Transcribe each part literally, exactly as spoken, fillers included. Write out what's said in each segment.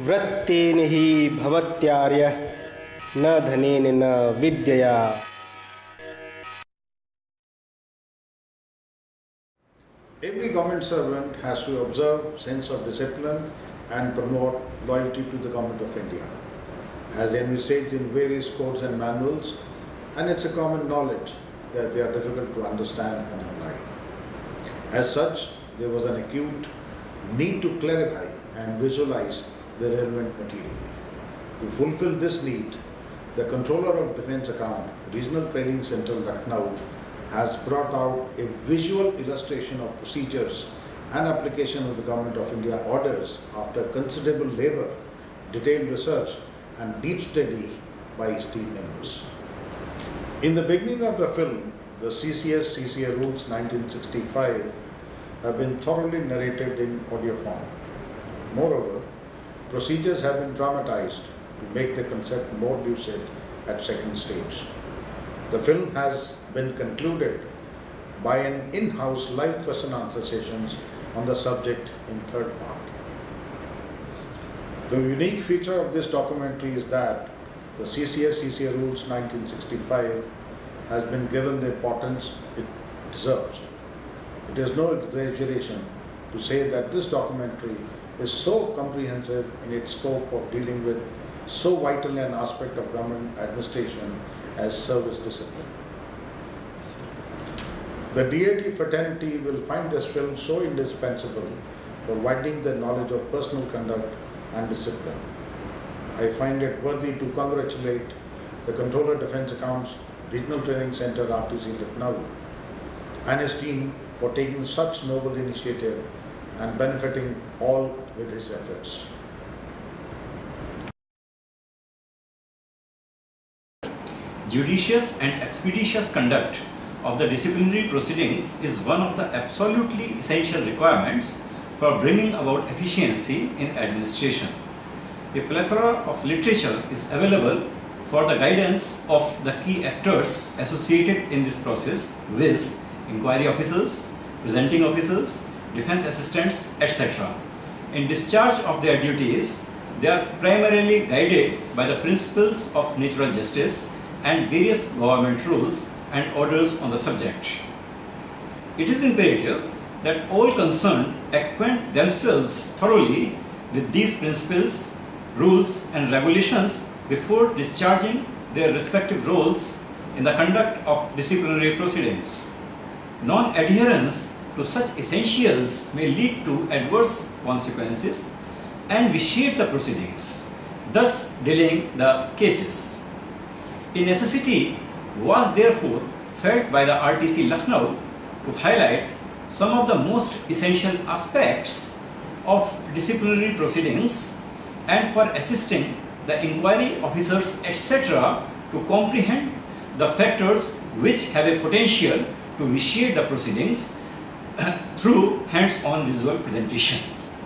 वृत्तेन हि भवत्यार्यः न धनेन न विद्यया। Every government servant has to observe sense of discipline and promote loyalty to the Government of India, as envisaged in various codes and manuals, and it's a common knowledge that they are difficult to understand and apply. As such, there was an acute need to clarify and visualize the relevant material. To fulfill this need, the Controller of Defence Account, Regional Training Center, Lucknow, has brought out a visual illustration of procedures and application of the Government of India orders after considerable labour, detailed research and deep study by his team members. In the beginning of the film, the C C S C C A rules nineteen sixty-five have been thoroughly narrated in audio form. Moreover, procedures have been dramatized to make the concept more lucid at second stage. The film has been concluded by an in-house live question answer sessions on the subject in third part. The unique feature of this documentary is that the C C S C C A rules nineteen sixty-five has been given the importance it deserves. It is no exaggeration to say that this documentary is so comprehensive in its scope of dealing with so vital an aspect of government administration as service discipline. The D A D fraternity will find this film so indispensable for widening their knowledge of personal conduct and discipline. I find it worthy to congratulate the Controller Defence Accounts, Regional Training Center, R T C Lucknow, and his team for taking such noble initiative and benefiting all with his efforts. Judicious and expeditious conduct of the disciplinary proceedings is one of the absolutely essential requirements for bringing about efficiency in administration. A plethora of literature is available for the guidance of the key actors associated in this process, viz. Inquiry officers, presenting officers, defense assistants, et cetera. In discharge of their duties, they are primarily guided by the principles of natural justice and various government rules and orders on the subject. It is imperative that all concerned acquaint themselves thoroughly with these principles, rules and regulations before discharging their respective roles in the conduct of disciplinary proceedings. Non-adherence to such essentials may lead to adverse consequences and vitiate the proceedings, thus delaying the cases. A necessity was therefore felt by the R T C Lucknow to highlight some of the most essential aspects of disciplinary proceedings and for assisting the inquiry officers et cetera to comprehend the factors which have a potential to vitiate the proceedings through hands-on visual presentation.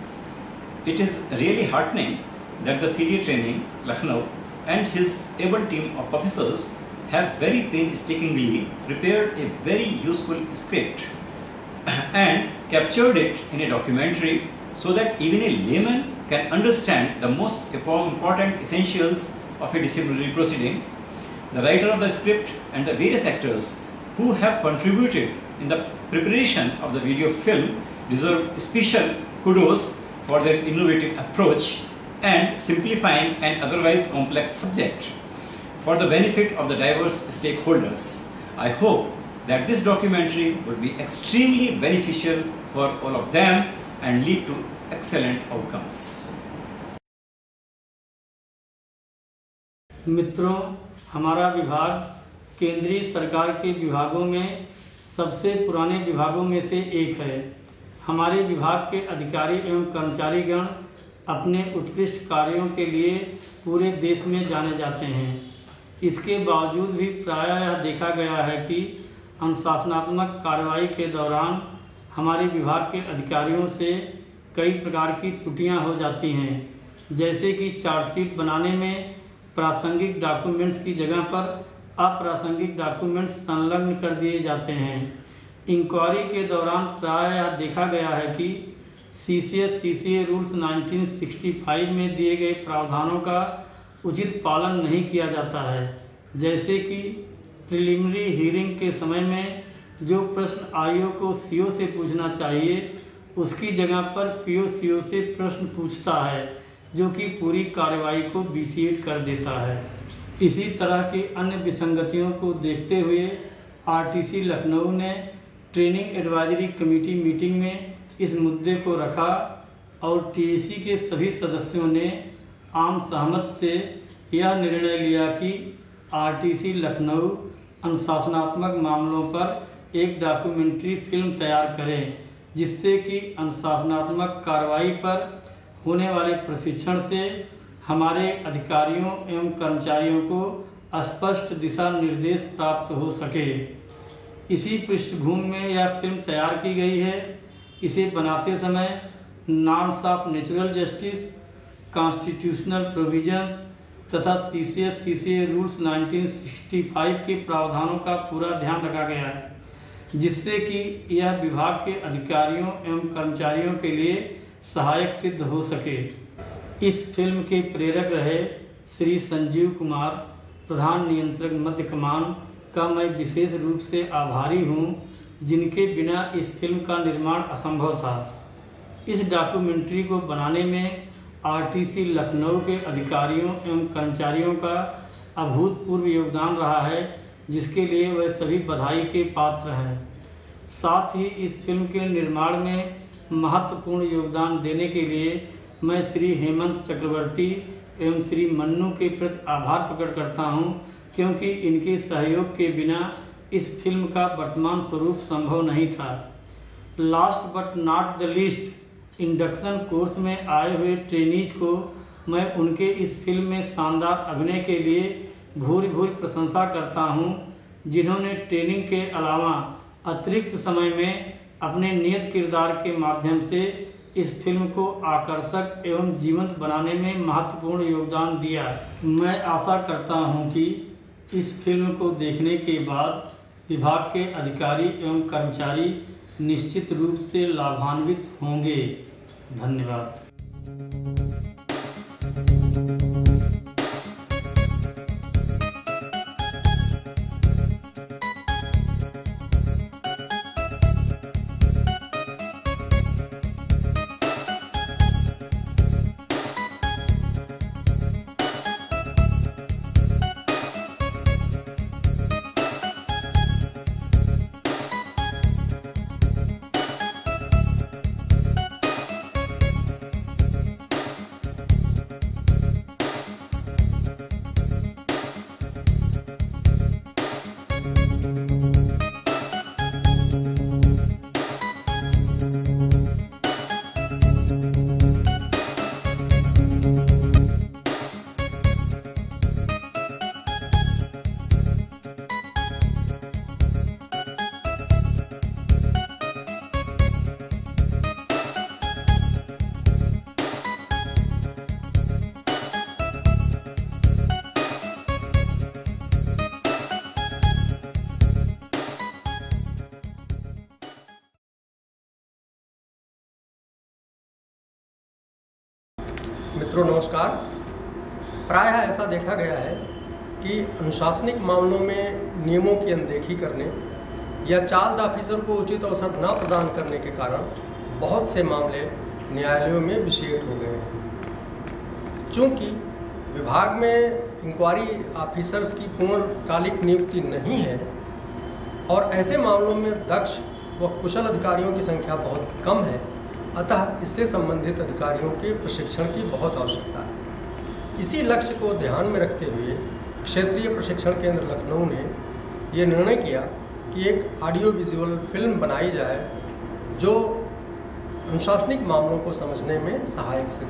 It is really heartening that the C D A Training Lucknow and his able team of officers have very painstakingly prepared a very useful script and captured it in a documentary so that even a layman can understand the most important essentials of a disciplinary proceeding. The writer of the script and the various actors who have contributed in the preparation of the video film deserve special kudos for their innovative approach and simplifying an otherwise complex subject for the benefit of the diverse stakeholders. I hope that this documentary will be extremely beneficial for all of them and lead to excellent outcomes. मित्रों, हमारा विभाग केंद्रीय सरकार के विभागों में सबसे पुराने विभागों में से एक है। हमारे विभाग के अधिकारी एवं कर्मचारीगण अपने उत्कृष्ट कार्यों के लिए पूरे देश में जाने जाते हैं। इसके बावजूद भी प्रायः यह देखा गया है कि अनुशासनात्मक कार्रवाई के दौरान हमारे विभाग के अधिकारियों से कई प्रकार की त्रुटियां हो जाती हैं, जैसे कि चार्जशीट बनाने में प्रासंगिक डॉक्यूमेंट्स की जगह पर अप्रासंगिक डॉक्यूमेंट्स संलग्न कर दिए जाते हैं। इंक्वायरी के दौरान प्रायः देखा गया है कि C C S C C A rules nineteen sixty five में दिए गए प्रावधानों का उचित पालन नहीं किया जाता है, जैसे कि प्रिलिमिनरी हीयरिंग के समय में जो प्रश्न आयोग को सी ओ से पूछना चाहिए उसकी जगह पर पी ओ सी ओ से प्रश्न पूछता है, जो कि पूरी कार्रवाई को विसिएट कर देता है। इसी तरह की अन्य विसंगतियों को देखते हुए आर टी सी लखनऊ ने ट्रेनिंग एडवाइजरी कमेटी मीटिंग में इस मुद्दे को रखा और टी ए सी के सभी सदस्यों ने आम सहमत से यह निर्णय लिया कि आर टी सी लखनऊ अनुशासनात्मक मामलों पर एक डॉक्यूमेंट्री फिल्म तैयार करें, जिससे कि अनुशासनात्मक कार्रवाई पर होने वाले प्रशिक्षण से हमारे अधिकारियों एवं कर्मचारियों को स्पष्ट दिशा निर्देश प्राप्त हो सके। इसी पृष्ठभूमि में यह फिल्म तैयार की गई है। इसे बनाते समय norms of natural justice, constitutional provisions तथा C C S C C A rules nineteen sixty five के प्रावधानों का पूरा ध्यान रखा गया है, जिससे कि यह विभाग के अधिकारियों एवं कर्मचारियों के लिए सहायक सिद्ध हो सके। इस फिल्म के प्रेरक रहे श्री संजीव कुमार, प्रधान नियंत्रक मध्य कमान का मैं विशेष रूप से आभारी हूँ, जिनके बिना इस फिल्म का निर्माण असंभव था। इस डॉक्यूमेंट्री को बनाने में आर टी सी लखनऊ के अधिकारियों एवं कर्मचारियों का अभूतपूर्व योगदान रहा है, जिसके लिए वह सभी बधाई के पात्र हैं। साथ ही इस फिल्म के निर्माण में महत्वपूर्ण योगदान देने के लिए मैं श्री हेमंत चक्रवर्ती एवं श्री मन्नू के प्रति आभार प्रकट करता हूं, क्योंकि इनके सहयोग के बिना इस फिल्म का वर्तमान स्वरूप संभव नहीं था। Last but not the least, induction course में आए हुए ट्रेनीज को मैं उनके इस फिल्म में शानदार अभिनय के लिए भूरि भूरि प्रशंसा करता हूं, जिन्होंने ट्रेनिंग के अलावा अतिरिक्त समय में अपने नियत किरदार के माध्यम से इस फिल्म को आकर्षक एवं जीवंत बनाने में महत्वपूर्ण योगदान दिया। मैं आशा करता हूं कि इस फिल्म को देखने के बाद विभाग के अधिकारी एवं कर्मचारी निश्चित रूप से लाभान्वित होंगे। धन्यवाद। मित्रों नमस्कार। प्रायः ऐसा देखा गया है कि अनुशासनिक मामलों में नियमों की अनदेखी करने या चार्ज ऑफिसर को उचित अवसर न प्रदान करने के कारण बहुत से मामले न्यायालयों में विषेट हो गए हैं। चूँकि विभाग में इंक्वायरी ऑफिसर्स की पूर्णकालिक नियुक्ति नहीं है और ऐसे मामलों में दक्ष व कुशल अधिकारियों की संख्या बहुत कम है, अतः इससे संबंधित अधिकारियों के प्रशिक्षण की बहुत आवश्यकता है। इसी लक्ष्य को ध्यान में रखते हुए क्षेत्रीय प्रशिक्षण केंद्र लखनऊ ने ये निर्णय किया कि एक ऑडियो विजुअल फिल्म बनाई जाए जो अनुशासनिक मामलों को समझने में सहायक सिद्ध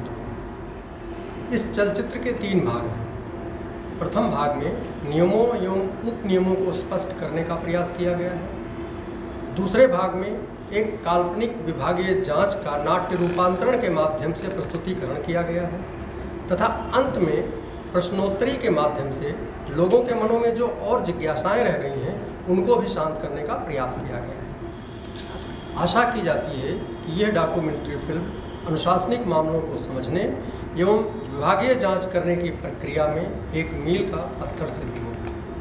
हो। इस चलचित्र के तीन भाग हैं। प्रथम भाग में नियमों एवं उप नियमों को स्पष्ट करने का प्रयास किया गया है। दूसरे भाग में एक काल्पनिक विभागीय जांच का नाट्य रूपांतरण के माध्यम से प्रस्तुतिकरण किया गया है तथा अंत में प्रश्नोत्तरी के माध्यम से लोगों के मनों में जो और जिज्ञासाएं रह गई हैं उनको भी शांत करने का प्रयास किया गया है। आशा की जाती है कि यह डॉक्यूमेंट्री फिल्म अनुशासनिक मामलों को समझने एवं विभागीय जांच करने की प्रक्रिया में एक मील का पत्थर सिद्ध होगी।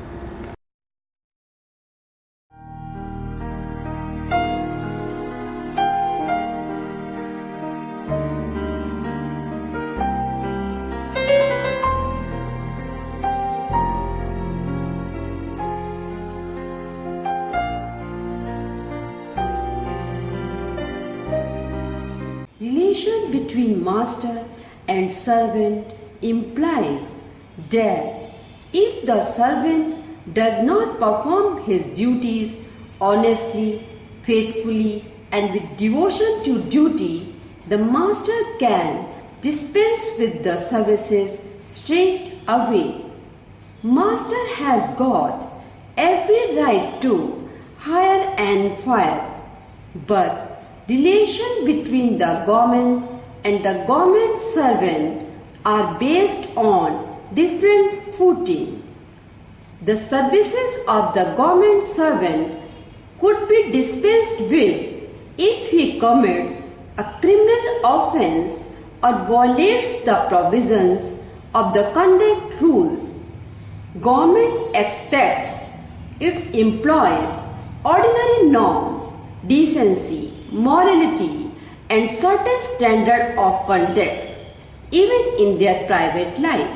Relation between master and servant implies that if the servant does not perform his duties honestly, faithfully, and with devotion to duty, the master can dispense with the services straight away. Master has got every right to hire and fire, but relation between the government and the government servant are based on different footing. The services of the government servant could be dispensed with if he commits a criminal offence or violates the provisions of the conduct rules. Government expects its employees ordinary norms, decency, morality, and certain standard of conduct even in their private life.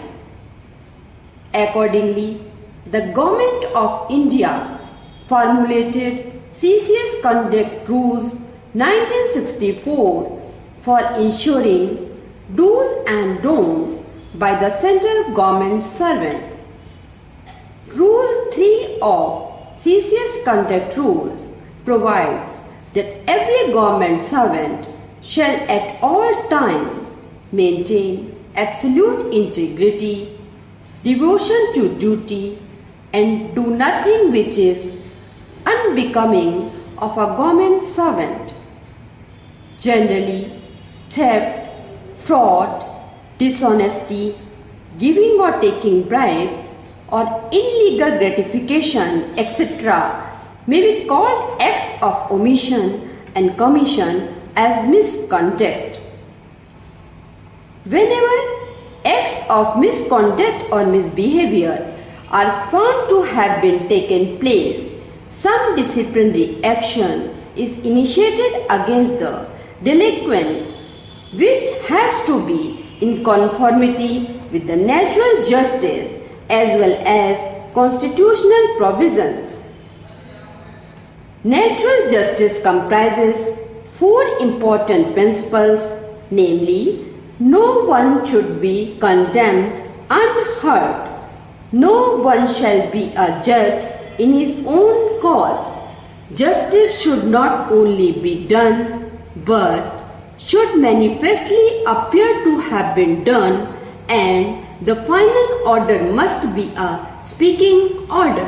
Accordingly, the Government of India formulated C C S Conduct Rules nineteen sixty-four for ensuring do's and don'ts by the central government servants. Rule three of C C S Conduct Rules provides that every government servant shall at all times maintain absolute integrity, devotion to duty, and do nothing which is unbecoming of a government servant. Generally, theft, fraud, dishonesty, giving or taking bribes, or illegal gratification, et cetera may be called acts of omission and commission as misconduct. Whenever acts of misconduct or misbehavior are found to have been taken place, some disciplinary action is initiated against the delinquent, which has to be in conformity with the natural justice as well as constitutional provisions. Natural justice comprises four important principles, namely, no one should be condemned unheard, no one shall be a judge in his own cause, justice should not only be done, but should manifestly appear to have been done, and the final order must be a speaking order.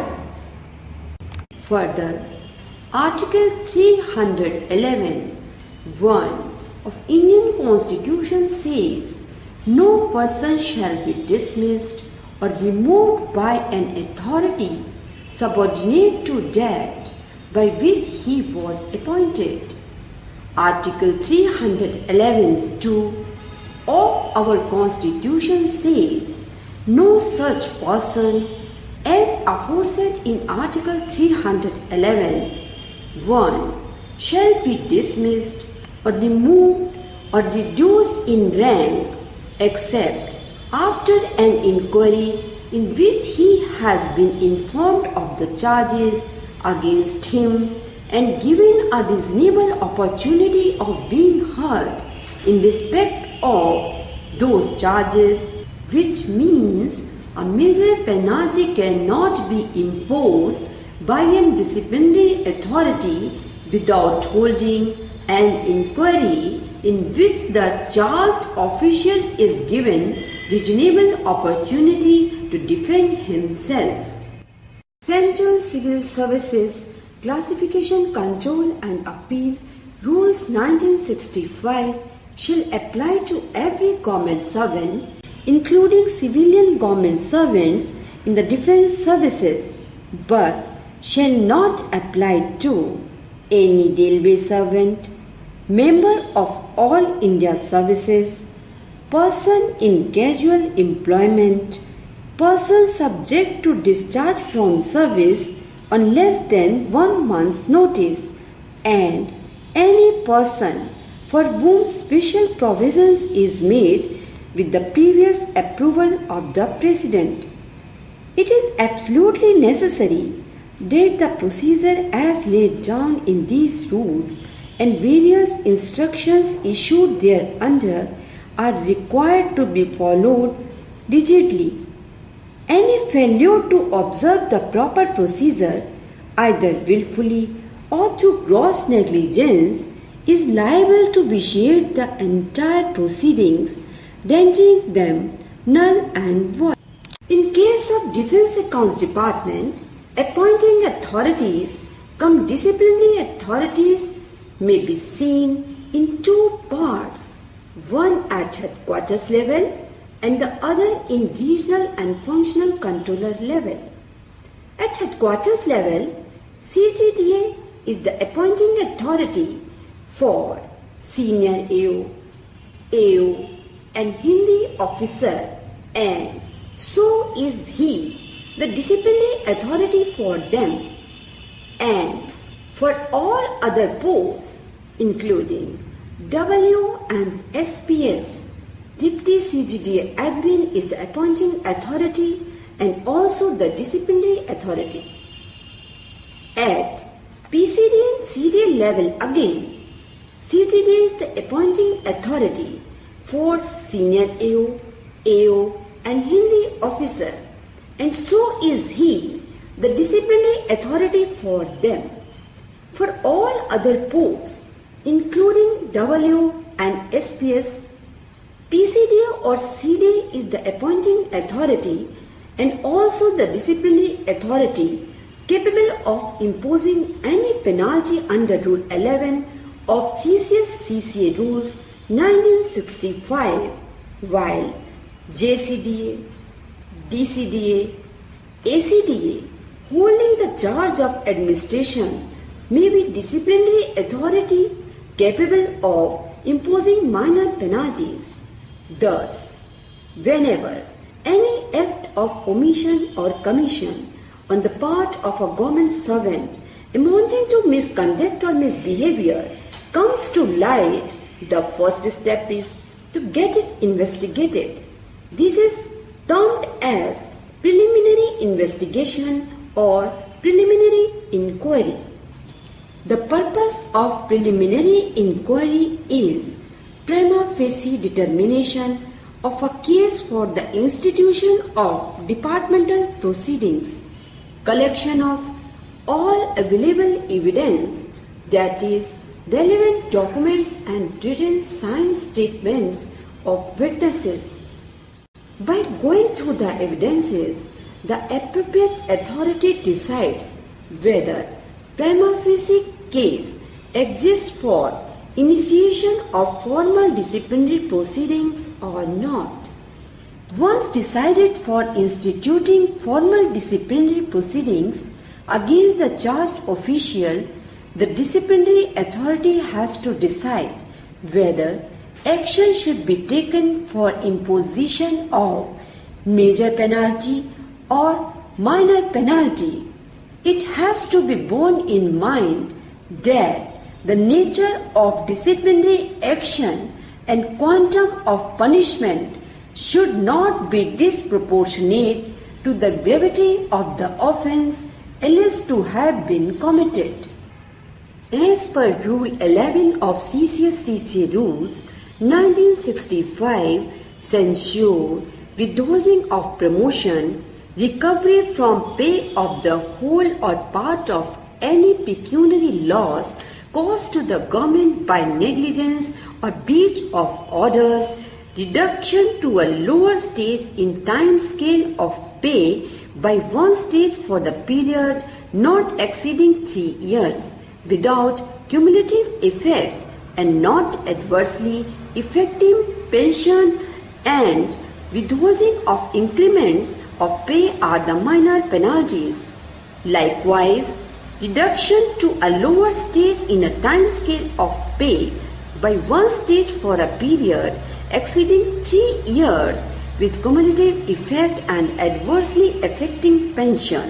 Further, Article three hundred eleven, one of Indian Constitution says, no person shall be dismissed or removed by an authority subordinate to that by which he was appointed. Article three hundred eleven two of our Constitution says, no such person as aforesaid in Article three hundred eleven one shall be dismissed or removed or reduced in rank except after an inquiry in which he has been informed of the charges against him and given a reasonable opportunity of being heard in respect of those charges, which means a major penalty cannot be imposed by a disciplinary authority without holding an inquiry in which the charged official is given reasonable opportunity to defend himself. Central Civil Services Classification, Control and Appeal Rules nineteen sixty-five shall apply to every government servant, including civilian government servants in the defense services, but shall not apply to any railway servant, member of all India services, person in casual employment, person subject to discharge from service on less than one month's notice, and any person for whom special provisions is made with the previous approval of the President. It is absolutely necessary that the procedure as laid down in these rules and various instructions issued thereunder are required to be followed rigidly. Any failure to observe the proper procedure, either willfully or through gross negligence, is liable to vitiate the entire proceedings, rendering them null and void. In case of Defence Accounts Department, appointing authorities cum disciplinary authorities may be seen in two parts, one at headquarters level and the other in regional and functional controller level. At headquarters level, C G D A is the appointing authority for senior A O, A O and Hindi officer, and so is he the disciplinary authority for them, and for all other posts including W and S P S, Deputy C G D A Admin is the appointing authority and also the disciplinary authority. At P C D and C D A level again, C G D A is the appointing authority for senior A O, A O and Hindi officer, and so is he the disciplinary authority for them. For all other posts including W and S P S, P C D A or C D A is the appointing authority and also the disciplinary authority capable of imposing any penalty under Rule eleven of C C S C C A Rules nineteen sixty-five, while J C D A, D C D A, A C D A holding the charge of administration may be disciplinary authority capable of imposing minor penalties. Thus, whenever any act of omission or commission on the part of a government servant amounting to misconduct or misbehavior comes to light, the first step is to get it investigated. This is termed as preliminary investigation or preliminary inquiry. The purpose of preliminary inquiry is prima facie determination of a case for the institution of departmental proceedings, collection of all available evidence, that is, relevant documents and written signed statements of witnesses. By going through the evidences, the appropriate authority decides whether prima facie case exists for initiation of formal disciplinary proceedings or not. Once decided for instituting formal disciplinary proceedings against the charged official, the disciplinary authority has to decide whether action should be taken for imposition of major penalty or minor penalty. It has to be borne in mind that the nature of disciplinary action and quantum of punishment should not be disproportionate to the gravity of the offence alleged to have been committed. As per Rule eleven of C C S C C A Rules nineteen sixty-five, censure, withholding of promotion, recovery from pay of the whole or part of any pecuniary loss caused to the government by negligence or breach of orders, reduction to a lower stage in time scale of pay by one stage for the period not exceeding three years, without cumulative effect and not adversely affecting pension, and withholding of increments of pay are the minor penalties. Likewise, reduction to a lower stage in a time scale of pay by one stage for a period exceeding three years with cumulative effect and adversely affecting pension.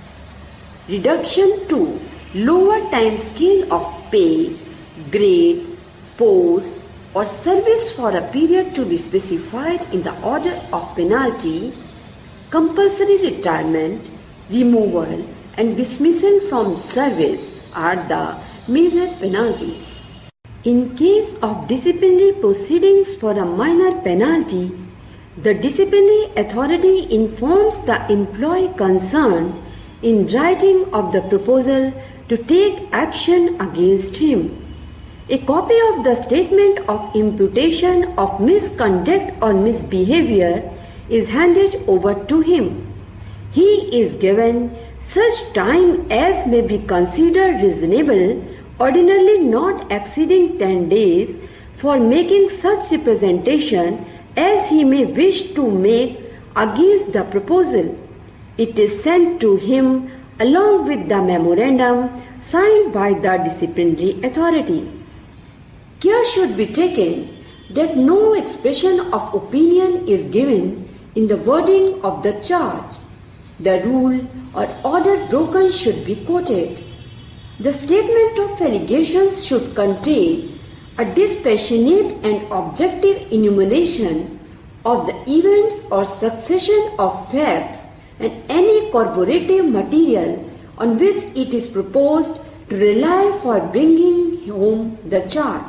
Reduction to lower time scale of pay, grade, post or service for a period to be specified in the order of penalty, compulsory retirement, removal and dismissal from service are the major penalties. In case of disciplinary proceedings for a minor penalty, the disciplinary authority informs the employee concerned in writing of the proposal to take action against him. A copy of the statement of imputation of misconduct or misbehavior is handed over to him. He is given such time as may be considered reasonable, ordinarily not exceeding ten days, for making such representation as he may wish to make against the proposal. It is sent to him along with the memorandum signed by the disciplinary authority. Care should be taken that no expression of opinion is given in the wording of the charge. The rule or order broken should be quoted. The statement of allegations should contain a dispassionate and objective enumeration of the events or succession of facts and any corroborative material on which it is proposed to rely for bringing home the charge.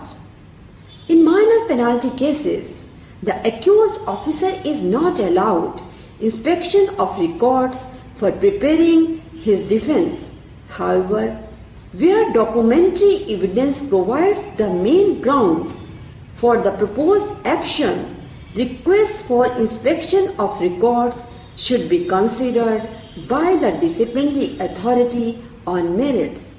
In minor penalty cases, the accused officer is not allowed inspection of records for preparing his defense. However, where documentary evidence provides the main grounds for the proposed action, request for inspection of records should be considered by the disciplinary authority on merits.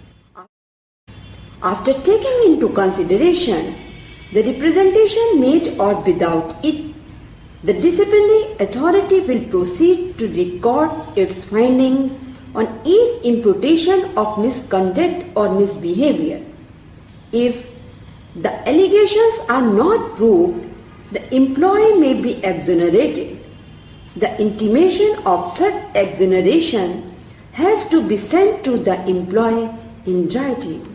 After taking into consideration the representation made or without it, the disciplinary authority will proceed to record its finding on each imputation of misconduct or misbehavior. If the allegations are not proved, the employee may be exonerated. The intimation of such exoneration has to be sent to the employee in writing.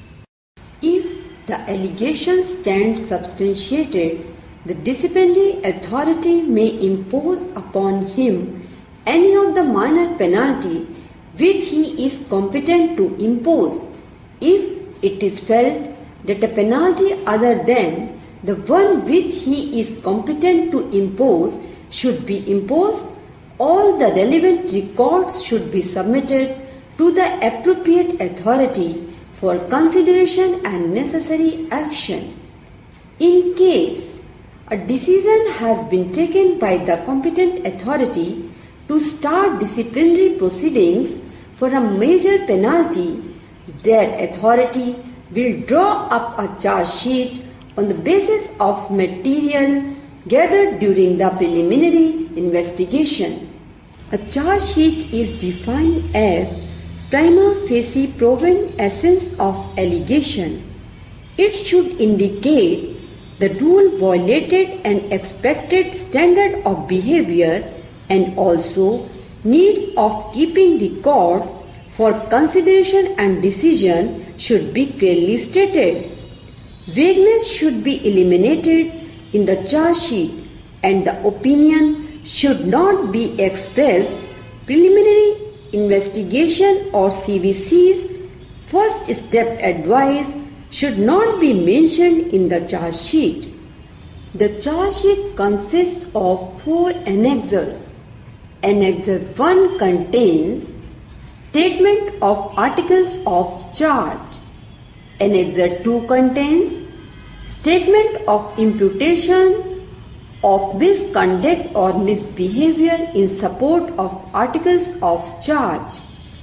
If the allegation stands substantiated, the disciplinary authority may impose upon him any of the minor penalty which he is competent to impose, if it is felt that a penalty other than the one which he is competent to impose should be imposed. All the relevant records should be submitted to the appropriate authority for consideration and necessary action. In case a decision has been taken by the competent authority to start disciplinary proceedings for a major penalty, that authority will draw up a charge sheet on the basis of material gathered during the preliminary investigation. A charge sheet is defined as prima facie proven essence of allegation. It should indicate the rule violated and expected standard of behavior and also needs of keeping records for consideration and decision should be clearly stated. Vagueness should be eliminated in the charge sheet and the opinion should not be expressed. Preliminary investigation or C V C's first step advice should not be mentioned in the charge sheet. The charge sheet consists of four annexures. Annexure one contains statement of articles of charge. Annexure two contains statement of imputation of misconduct or misbehavior in support of articles of charge.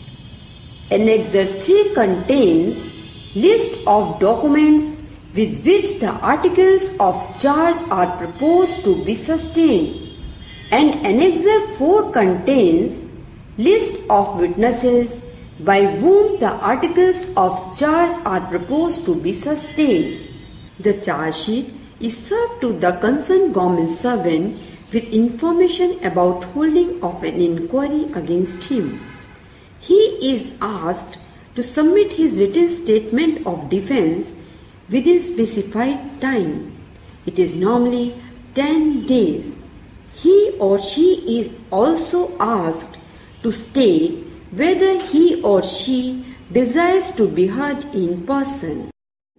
Annexure three contains list of documents with which the articles of charge are proposed to be sustained. And Annexure four contains list of witnesses by whom the articles of charge are proposed to be sustained. The charge sheet is served to the concerned government servant with information about holding of an inquiry against him. He is asked to submit his written statement of defense within specified time. It is normally ten days. He or she is also asked to state whether he or she desires to be heard in person.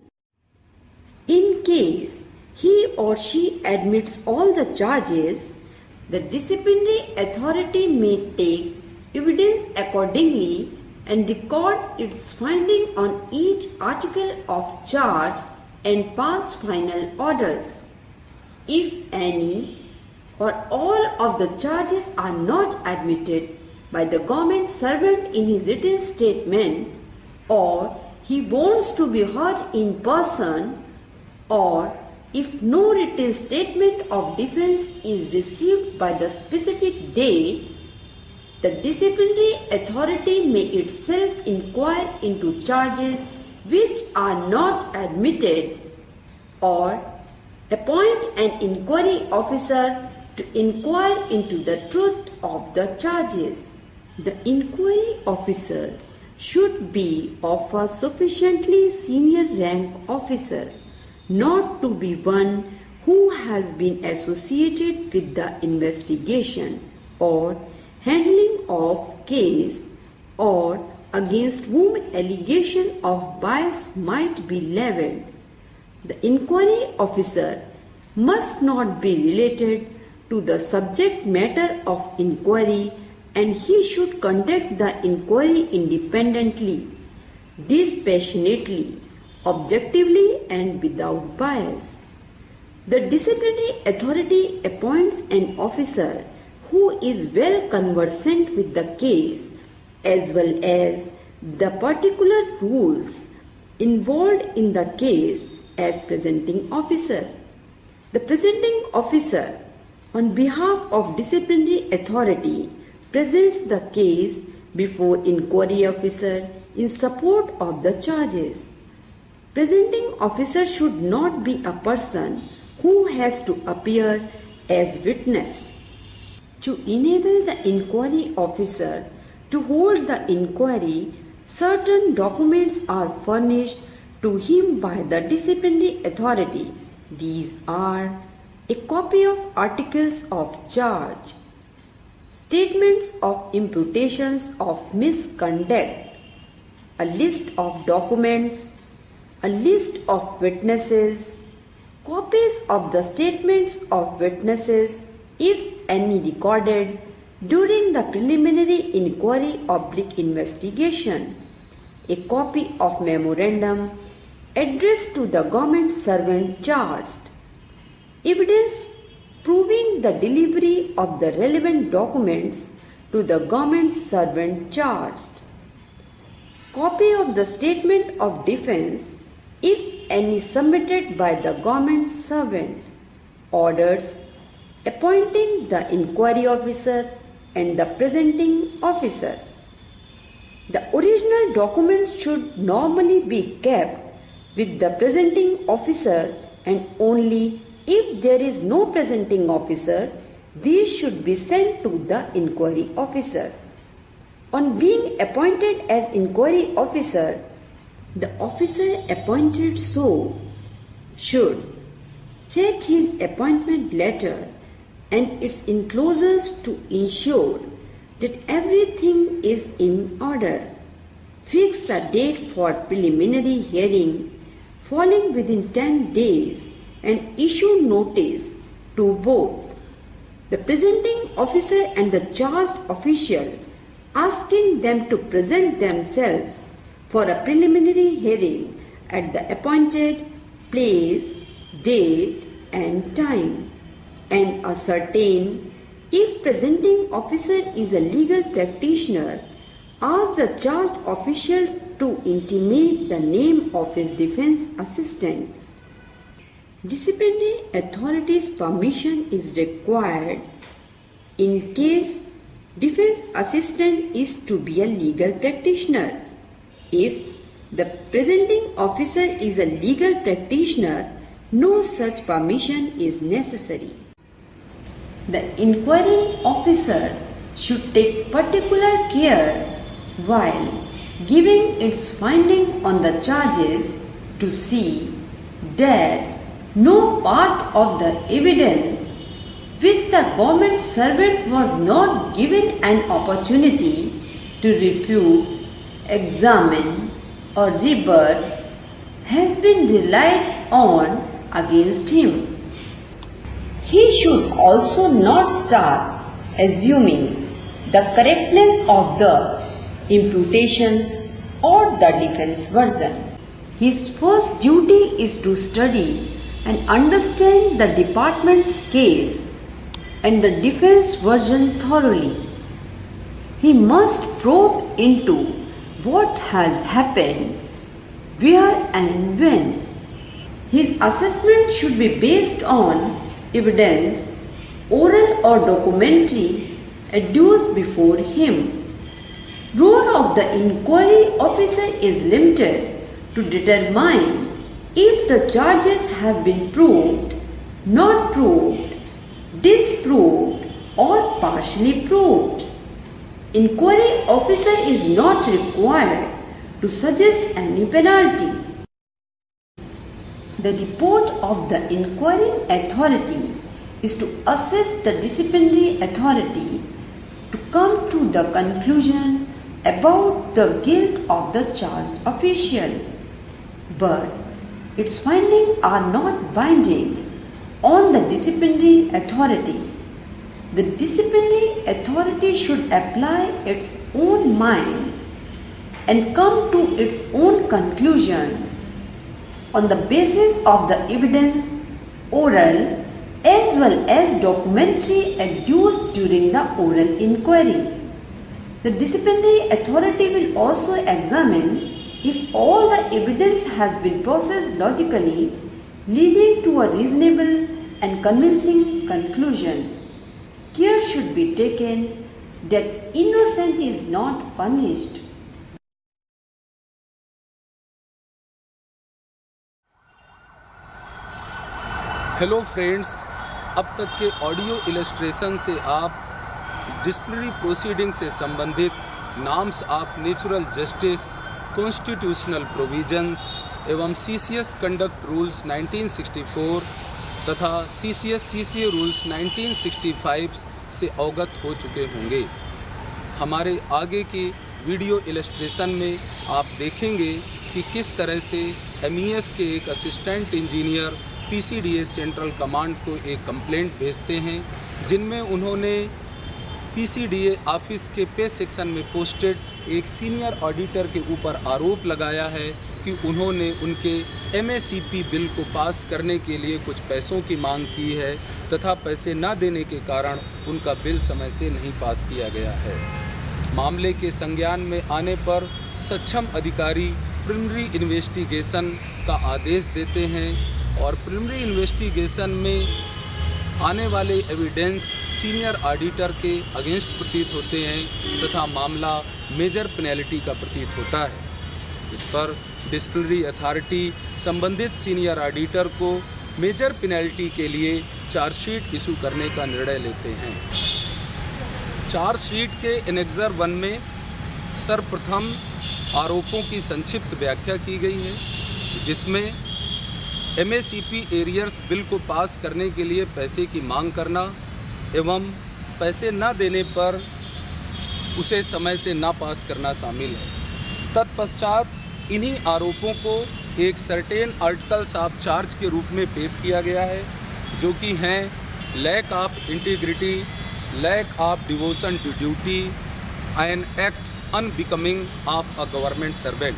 In case he or she admits all the charges, the disciplinary authority may take evidence accordingly and record its finding on each article of charge and pass final orders. If any or all of the charges are not admitted by the government servant in his written statement, or he wants to be heard in person, or if no written statement of defense is received by the specific date, the disciplinary authority may itself inquire into charges which are not admitted, or appoint an inquiry officer to inquire into the truth of the charges. The inquiry officer should be of a sufficiently senior rank officer, not to be one who has been associated with the investigation or handling of case, or against whom allegation of bias might be levelled. The inquiry officer must not be related to the subject matter of inquiry, and he should conduct the inquiry independently, dispassionately, objectively, and without bias. The disciplinary authority appoints an officer who is well conversant with the case as well as the particular rules involved in the case as presenting officer. The presenting officer, on behalf of disciplinary authority, presents the case before inquiry officer in support of the charges. Presenting officer should not be a person who has to appear as witness. To enable the inquiry officer to hold the inquiry, certain documents are furnished to him by the disciplinary authority. These are a copy of articles of charge, statements of imputations of misconduct, a list of documents, a list of witnesses, copies of the statements of witnesses, if any recorded during the preliminary inquiry oblique investigation, a copy of memorandum addressed to the government servant charged, evidence proving the delivery of the relevant documents to the government servant charged, copy of the statement of defense, if any submitted by the government servant, orders appointing the inquiry officer and the presenting officer. The original documents should normally be kept with the presenting officer, and only if there is no presenting officer, these should be sent to the inquiry officer. On being appointed as inquiry officer, the officer appointed so should check his appointment letter and its enclosures to ensure that everything is in order, fix a date for preliminary hearing falling within ten days, and issue notice to both the presenting officer and the charged official, asking them to present themselves for a preliminary hearing at the appointed place, date, and time, and ascertain if presenting officer is a legal practitioner, ask the charged official to intimate the name of his defense assistant. Disciplinary authority's permission is required in case defense assistant is to be a legal practitioner. If the presenting officer is a legal practitioner, no such permission is necessary. The inquiring officer should take particular care while giving its finding on the charges to see that no part of the evidence which the government servant was not given an opportunity to refute, examine or rebut has been relied on against him. He should also not start assuming the correctness of the imputations or the defense version. His first duty is to study and understand the department's case and the defense version thoroughly. He must probe into what has happened, where and when. His assessment should be based on evidence, oral or documentary, adduced before him. Role of the inquiry officer is limited to determine if the charges have been proved, not proved, disproved or partially proved. Inquiry officer is not required to suggest any penalty. The report of the inquiring authority is to assess the disciplinary authority to come to the conclusion about the guilt of the charged official, but its findings are not binding on the disciplinary authority. The disciplinary authority should apply its own mind and come to its own conclusion on the basis of the evidence, oral as well as documentary, adduced during the oral inquiry. The disciplinary authority will also examine if all the evidence has been processed logically, leading to a reasonable and convincing conclusion. Care should be taken that innocent is not punished. Hello friends, अब तक के audio illustration से आप disciplinary proceeding से संबंधित norms of natural justice, constitutional provisions एवं CCS conduct rules nineteen sixty four तथा CCS CCA rules nineteen sixty five से अवगत हो चुके होंगे। हमारे आगे के वीडियो इलस्ट्रेशन में आप देखेंगे कि किस तरह से एमईएस के एक assistant engineer PCDA central command को एक कंप्लेंट भेजते हैं, जिनमें उन्होंने पीसीडीए ऑफिस के पे सेक्शन में पोस्टेड एक सीनियर ऑडिटर के ऊपर आरोप लगाया है कि उन्होंने उनके एमएसीपी बिल को पास करने के लिए कुछ पैसों की मांग की है तथा पैसे न देने के कारण उनका बिल समय से नहीं पास किया गया है। मामले के संज्ञान में आने पर सक्षम अधिकारी प्रिलिमिनरी इन्वेस्टिगेशन का आदेश देते हैं और प्रिलिमिनरी इन्वेस्टिगेशन में आने वाले एविडेंस सीनियर ऑडिटर के अगेंस्ट प्रतीत होते हैं तथा मामला मेजर पेनल्टी का प्रतीत होता है। इस पर डिसिप्लिनरी अथॉरिटी संबंधित सीनियर ऑडिटर को मेजर पेनल्टी के लिए चार्जशीट इशू करने का निर्णय लेते हैं। चार्जशीट के एनेक्सर वन में सर्वप्रथम आरोपों की संक्षिप्त व्याख्या की गई है, जिसमें एमएसीपी एरियर्स बिल को पास करने के लिए पैसे की मांग करना एवं पैसे न देने पर उसे समय से ना पास करना शामिल है। तत्पश्चात इन्हीं आरोपों को एक सर्टेन आर्टिकल्स ऑफ चार्ज के रूप में पेश किया गया है, जो कि हैं lack of integrity, lack of devotion to duty and act unbecoming of a government servant.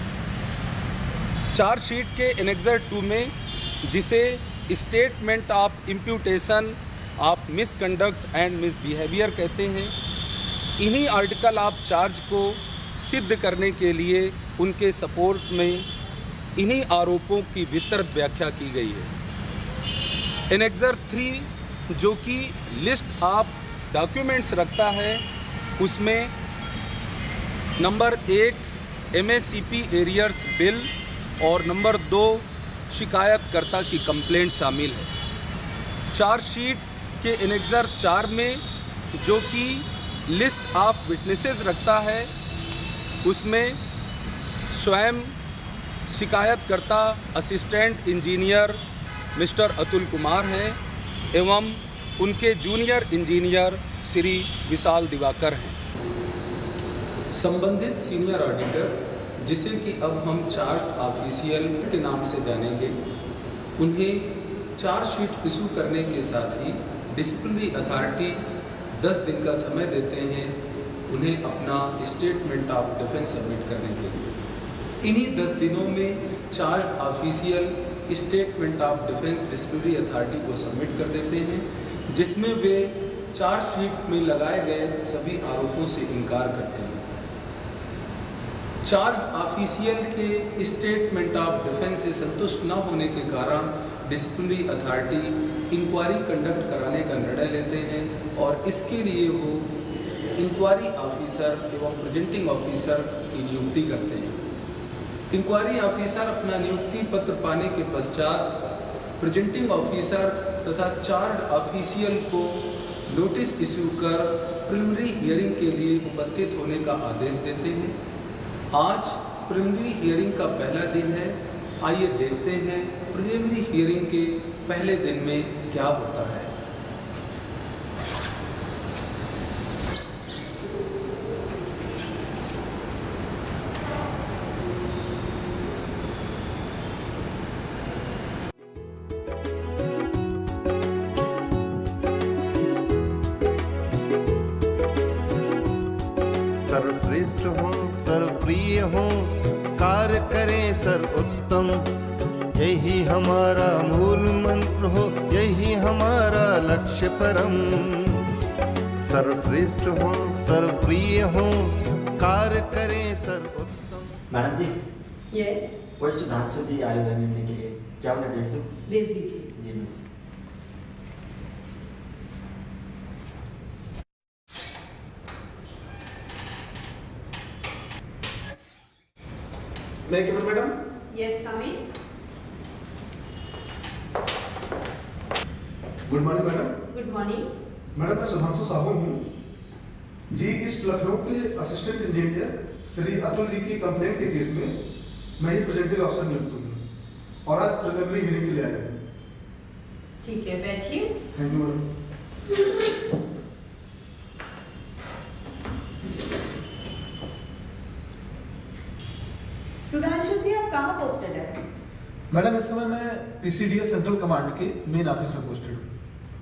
Chargesheet के एनेक्सर टू में, जिसे statement of imputation of misconduct and misbehaviour कहते हैं, इन्हीं आर्टिकल ऑफ चार्ज को सिद्ध करने के लिए उनके सपोर्ट में इन्हीं आरोपों की विस्तृत व्याख्या की गई है। एनेक्सर थ्री, जो कि लिस्ट ऑफ डॉक्यूमेंट्स रखता है, उसमें नंबर एक M S C P arrears bill और नंबर दो शिकायतकर्ता की कंप्लेंट शामिल है। चार्जशीट के एनेक्सर चार में जो कि लिस्ट ऑफ विटनेसेस रखता है, उसमें स्वयं शिकायतकर्ता assistant engineer mister Atul Kumar हैं एवं उनके जूनियर इंजीनियर श्री विशाल दिवाकर हैं। संबंधित सीनियर ऑडिटर, जिसे कि अब हम चार्ज ऑफिशियल के नाम से जानेंगे, उन्हें चार्जशीट इशू करने के साथ ही डिसिप्लिनरी अथॉरिटी दस दिन का समय देते हैं उन्हें अपना स्टेटमेंट ऑफ डिफेंस सबमिट करने के लिए। इन्हीं दस दिनों में charge official statement of defence disciplinary authority को सबमिट कर देते हैं, जिसमें वे चार्जशीट में लगाए गए सभी आरोपों से इनकार करते हैं। चार्ज ऑफिशियल के स्टेटमेंट ऑफ डिफेंस से संतुष्ट न होने के कारण डिसिप्लिनरी अथॉरिटी इंक्वायरी कंडक्ट कराने का निर्णय लेते हैं और इसके लिए वो इंक्वायरी ऑफिसर एवं प्रेजेंटिंग ऑफिसर की नियुक्ति करते हैं। इंक्वायरी ऑफिसर अपना नियुक्ति पत्र पाने के पश्चात प्रेजेंटिंग ऑफिसर तथा चार्ज ऑफिशियल को नोटिस इशू कर प्रिलिमिनरी हियरिंग के लिए उपस्थित होने का आदेश देते हैं। आज प्रिलिमिनरी हियरिंग का पहला दिन है। आइए देखते हैं प्रिलिमिनरी हियरिंग के पहले दिन में क्या होता है। सर्वश्रेष्ठ हो, सर्वप्रिय हो, कार्य करें सर्वोत्तम, यही हमारा मूल मंत्र हो, यही हमारा लक्ष्य परम। सर्वश्रेष्ठ हो, सर्वप्रिय हो, कार्य करें सर्वोत्तम। मैडम जी। यस। कोई सुधांशु जी आए हुए मिलने के लिए, क्या उन्हें भेज दूं? भेज दीजिए। जी मैम। मैं क्या madam? Yes, come in. Good morning madam. Good morning. Madam मैं सुधांशु साहू हूँ जी। ईस्ट लखनऊ के असिस्टेंट इंजीनियर श्री अतुल जी की कंप्लेंट के केस में मैं ही प्रेजेंटिंग ऑफिसर नियुक्त हूँ और आज प्रिलिमिनरी हियरिंग के लिए आया हूँ। ठीक है, बैठिए। Thank you madam. Sudhanshu ji, आप कहाँ पोस्टेड है? मैडम इस समय मैं पीसीडीएस सेंट्रल कमांड के मेन ऑफिस में पोस्टेड हूँ।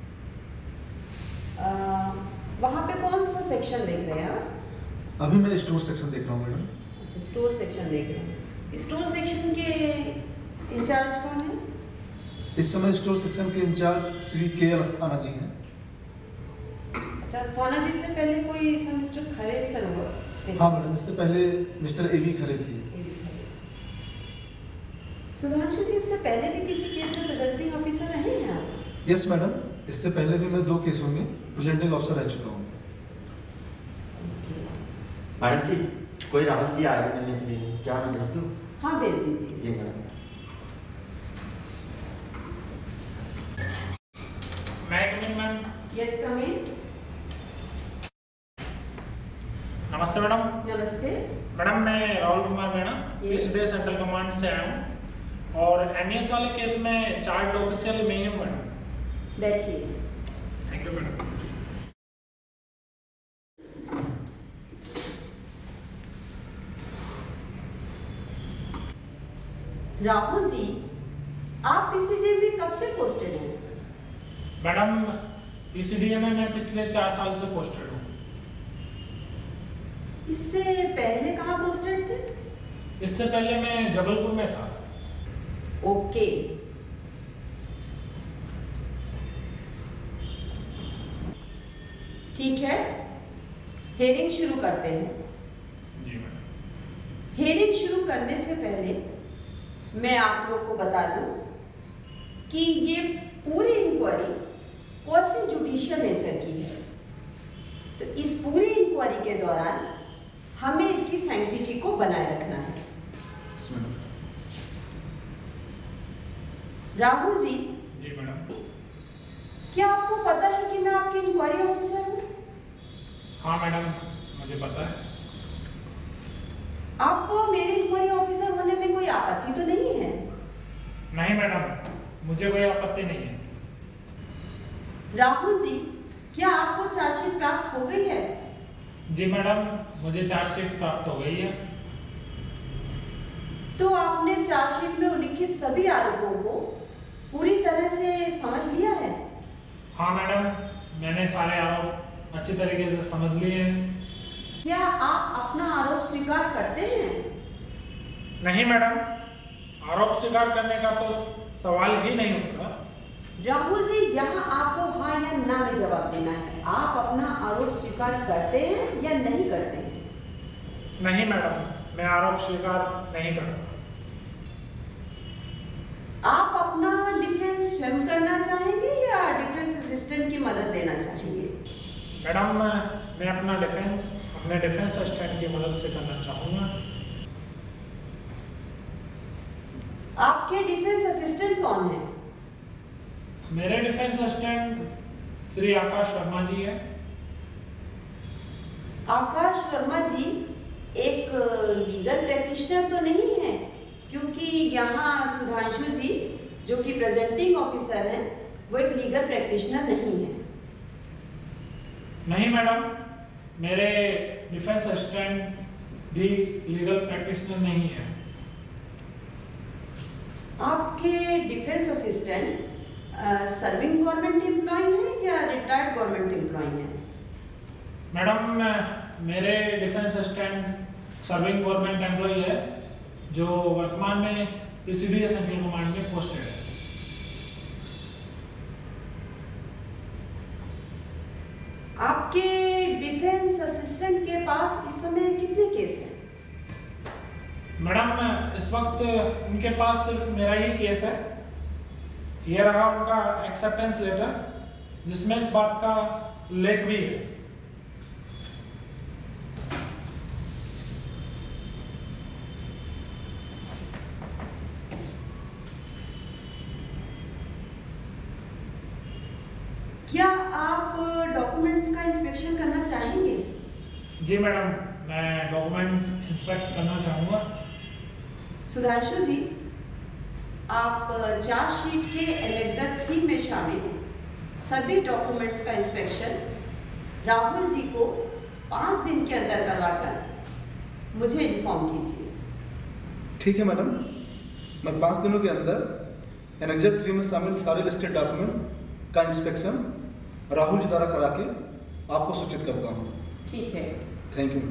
वहाँ पे कौन सा सेक्शन देख रहे हैं आप? अभी मैं स्टोर सेक्शन देख रहा हूँ मैडम। अच्छा, स्टोर सेक्शन देख रहे हैं। स्टोर सेक्शन के इंचार्ज कौन है? इस समय स्टोर सेक्शन के in charge Shri K L Asthana जी हैं। अच्छा, अस्थाना जी से पहले कोई सर मिस्टर खरे सर हुआ? हाँ मैडम, इससे पहले मिस्टर ए वी खरे थे। सुधांशु जी, इससे पहले भी किसी केस में प्रेजेंटिंग ऑफिसर रहे हैं आप? यस मैडम, इससे पहले भी मैं दो केसों में प्रेजेंटिंग ऑफिसर रह चुका हूँ। मैडम जी, कोई राहुल जी आए मिलने के लिए, क्या मैं भेज दूं? हाँ, भेज दीजिए। जी मैडम। मैं कम इन मैम? यस, कम इन। नमस्ते मैडम। नमस्ते मैडम, मैं Rahul Kumar Meena PCDS central command से आया हूँ और एमईएस वाले केस में चार्ज ऑफिशियल मैं हूँ मैडम। बैठिए। Thank you madam. Rahul ji, आप पीसीडीए में कब से पोस्टेड हैं? मैडम, पीसीडीए में मैं पिछले चार साल से पोस्टेड हूँ। इससे पहले कहाँ पोस्टेड थे? इससे पहले मैं जबलपुर में था। ओके। ठीक है, हियरिंग शुरू करते हैं। जी मैडम। हियरिंग शुरू करने से पहले मैं आप लोग को बता दूं कि ये पूरी इंक्वायरी क्वासी जुडिशियल नेचर की है। तो इस पूरी इंक्वायरी के दौरान हमें इसकी सैंक्टिटी को बनाए रखना है। राहुल जी। जी मैडम। क्या आपको पता है कि मैं आपकी इंक्वायरी ऑफिसर हूँ? हाँ मैडम, मुझे पता है। आपको मेरे इंक्वायरी ऑफिसर होने में कोई आपत्ति तो नहीं है? नहीं मैडम, मुझे कोई आपत्ति नहीं है। राहुल जी, क्या आपको चार्जशीट प्राप्त हो गई है? जी मैडम, मुझे चार्जशीट प्राप्त हो गई है। तो आपने चार्जशीट में उल्लिखित सभी आरोपों को पूरी तरह से समझ लिया है? हाँ मैडम, मैंने सारे आरोप अच्छी तरीके से समझ लिए हैं। क्या आप अपना आरोप स्वीकार करते हैं? नहीं मैडम, आरोप स्वीकार करने का तो सवाल ही नहीं उठता। राहुल जी, यहाँ आपको हाँ या ना में जवाब देना है। आप अपना आरोप स्वीकार करते हैं या नहीं करते हैं? नहीं मैडम, मैं आरोप स्वीकार नहीं करता। आप अपना डिफेंस स्वयं करना चाहेंगे या डिफेंस असिस्टेंट की मदद लेना चाहेंगे? मैडम, मैं अपना डिफेंस अपने डिफेंस असिस्टेंट की मदद से करना चाहूँगा। आपके डिफेंस असिस्टेंट कौन है? मेरे डिफेंस असिस्टेंट श्री आकाश वर्मा जी है। आकाश वर्मा जी एक लीगल प्रैक्टिशनर तो नहीं है? क्योंकि यहाँ सुधांशु जी जो कि प्रेजेंटिंग ऑफिसर हैं, वो एक लीगल प्रैक्टिशनर नहीं है। नहीं मैडम, मेरे डिफेंस असिस्टेंट भी लीगल प्रैक्टिशनर नहीं है। आपके defence assistant serving government employee है या रिटायर्ड गवर्नमेंट एम्प्लॉय है? मैडम, मेरे defence assistant serving government employee है, जो वर्तमान में पीसीडीएस सेंट्रल कमांड में पोस्टेड है। आपके डिफेंस असिस्टेंट के पास इस समय कितने केस हैं? मैडम, इस वक्त उनके पास सिर्फ मेरा ही केस है। ये रहा उनका एक्सेप्टेंस लेटर, जिसमें इस बात का उल्लेख भी है। क्या आप डॉक्यूमेंट्स का इंस्पेक्शन करना चाहेंगे? जी मैडम, मैं डॉक्यूमेंट इंस्पेक्ट करना चाहूँगा। सुधांशु जी, आप चार्जशीट के एनेक्सर थ्री में शामिल सभी डॉक्यूमेंट्स का इंस्पेक्शन राहुल जी को पाँच दिन के अंदर करवाकर मुझे इन्फॉर्म कीजिए। ठीक है मैडम, मैं पाँच दिनों के अंदर एनेक्सर थ्री में शामिल सारे लिस्टेड डॉक्यूमेंट का इंस्पेक्शन राहुल जी द्वारा करा के आपको सूचित करता हूँ। ठीक है, थैंक यू।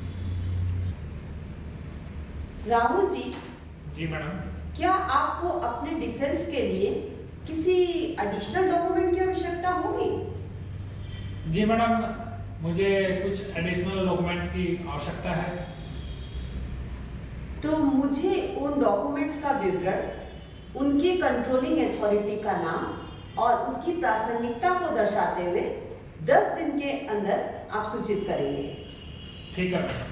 राहुल जी। जी मैडम। क्या आपको अपने डिफेंस के लिए किसी एडिशनल डॉक्यूमेंट की आवश्यकता होगी? जी मैडम, मुझे कुछ एडिशनल डॉक्यूमेंट की आवश्यकता है। तो मुझे उन डॉक्यूमेंट्स का विवरण, उनकी कंट्रोलिंग अथॉरिटी का नाम और उसकी प्रासंगिकता को दर्शाते हुए दस दिन के अंदर आप सूचित करेंगे। ठीक है।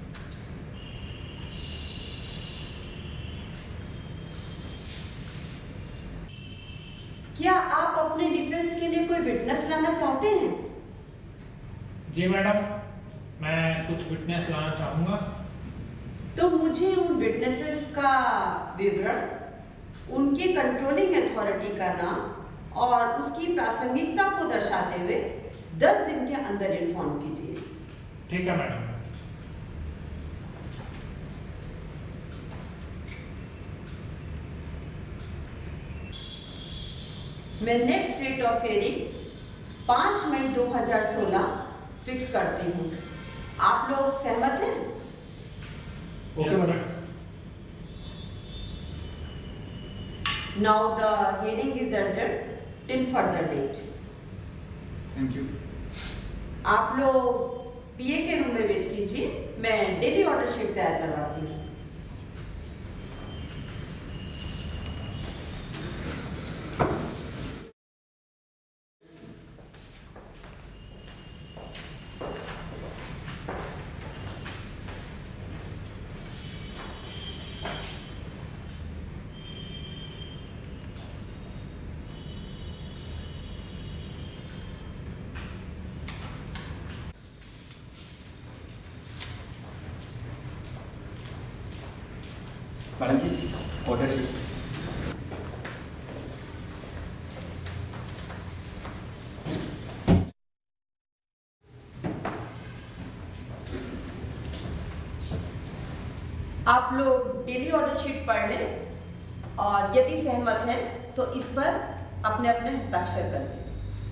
क्या आप अपने डिफेंस के लिए कोई विटनेस लाना चाहते हैं? जी मैडम, मैं कुछ विटनेस लाना चाहूँगा। तो मुझे उन विटनेसेस का विवरण, उनके कंट्रोलिंग अथॉरिटी का नाम और उसकी प्रासंगिकता को दर्शाते हुए दस दिन के अंदर इन्फॉर्म कीजिए। ठीक है मैडम। मैं नेक्स्ट डेट ऑफ हियरिंग पाँच मई दो हज़ार सोलह फिक्स करती हूँ। आप लोग सहमत हैं? Okay madam. Now the hearing is adjourned till further date. Thank you. आप लोग पीए के रूम में वेट कीजिए, मैं डेली ऑर्डर शीट तैयार करवाती हूँ। Madam ji order sheet. आप लोग डेली ऑर्डर शीट पढ़ लें और यदि सहमत हैं तो इस पर अपने अपने हस्ताक्षर कर दें।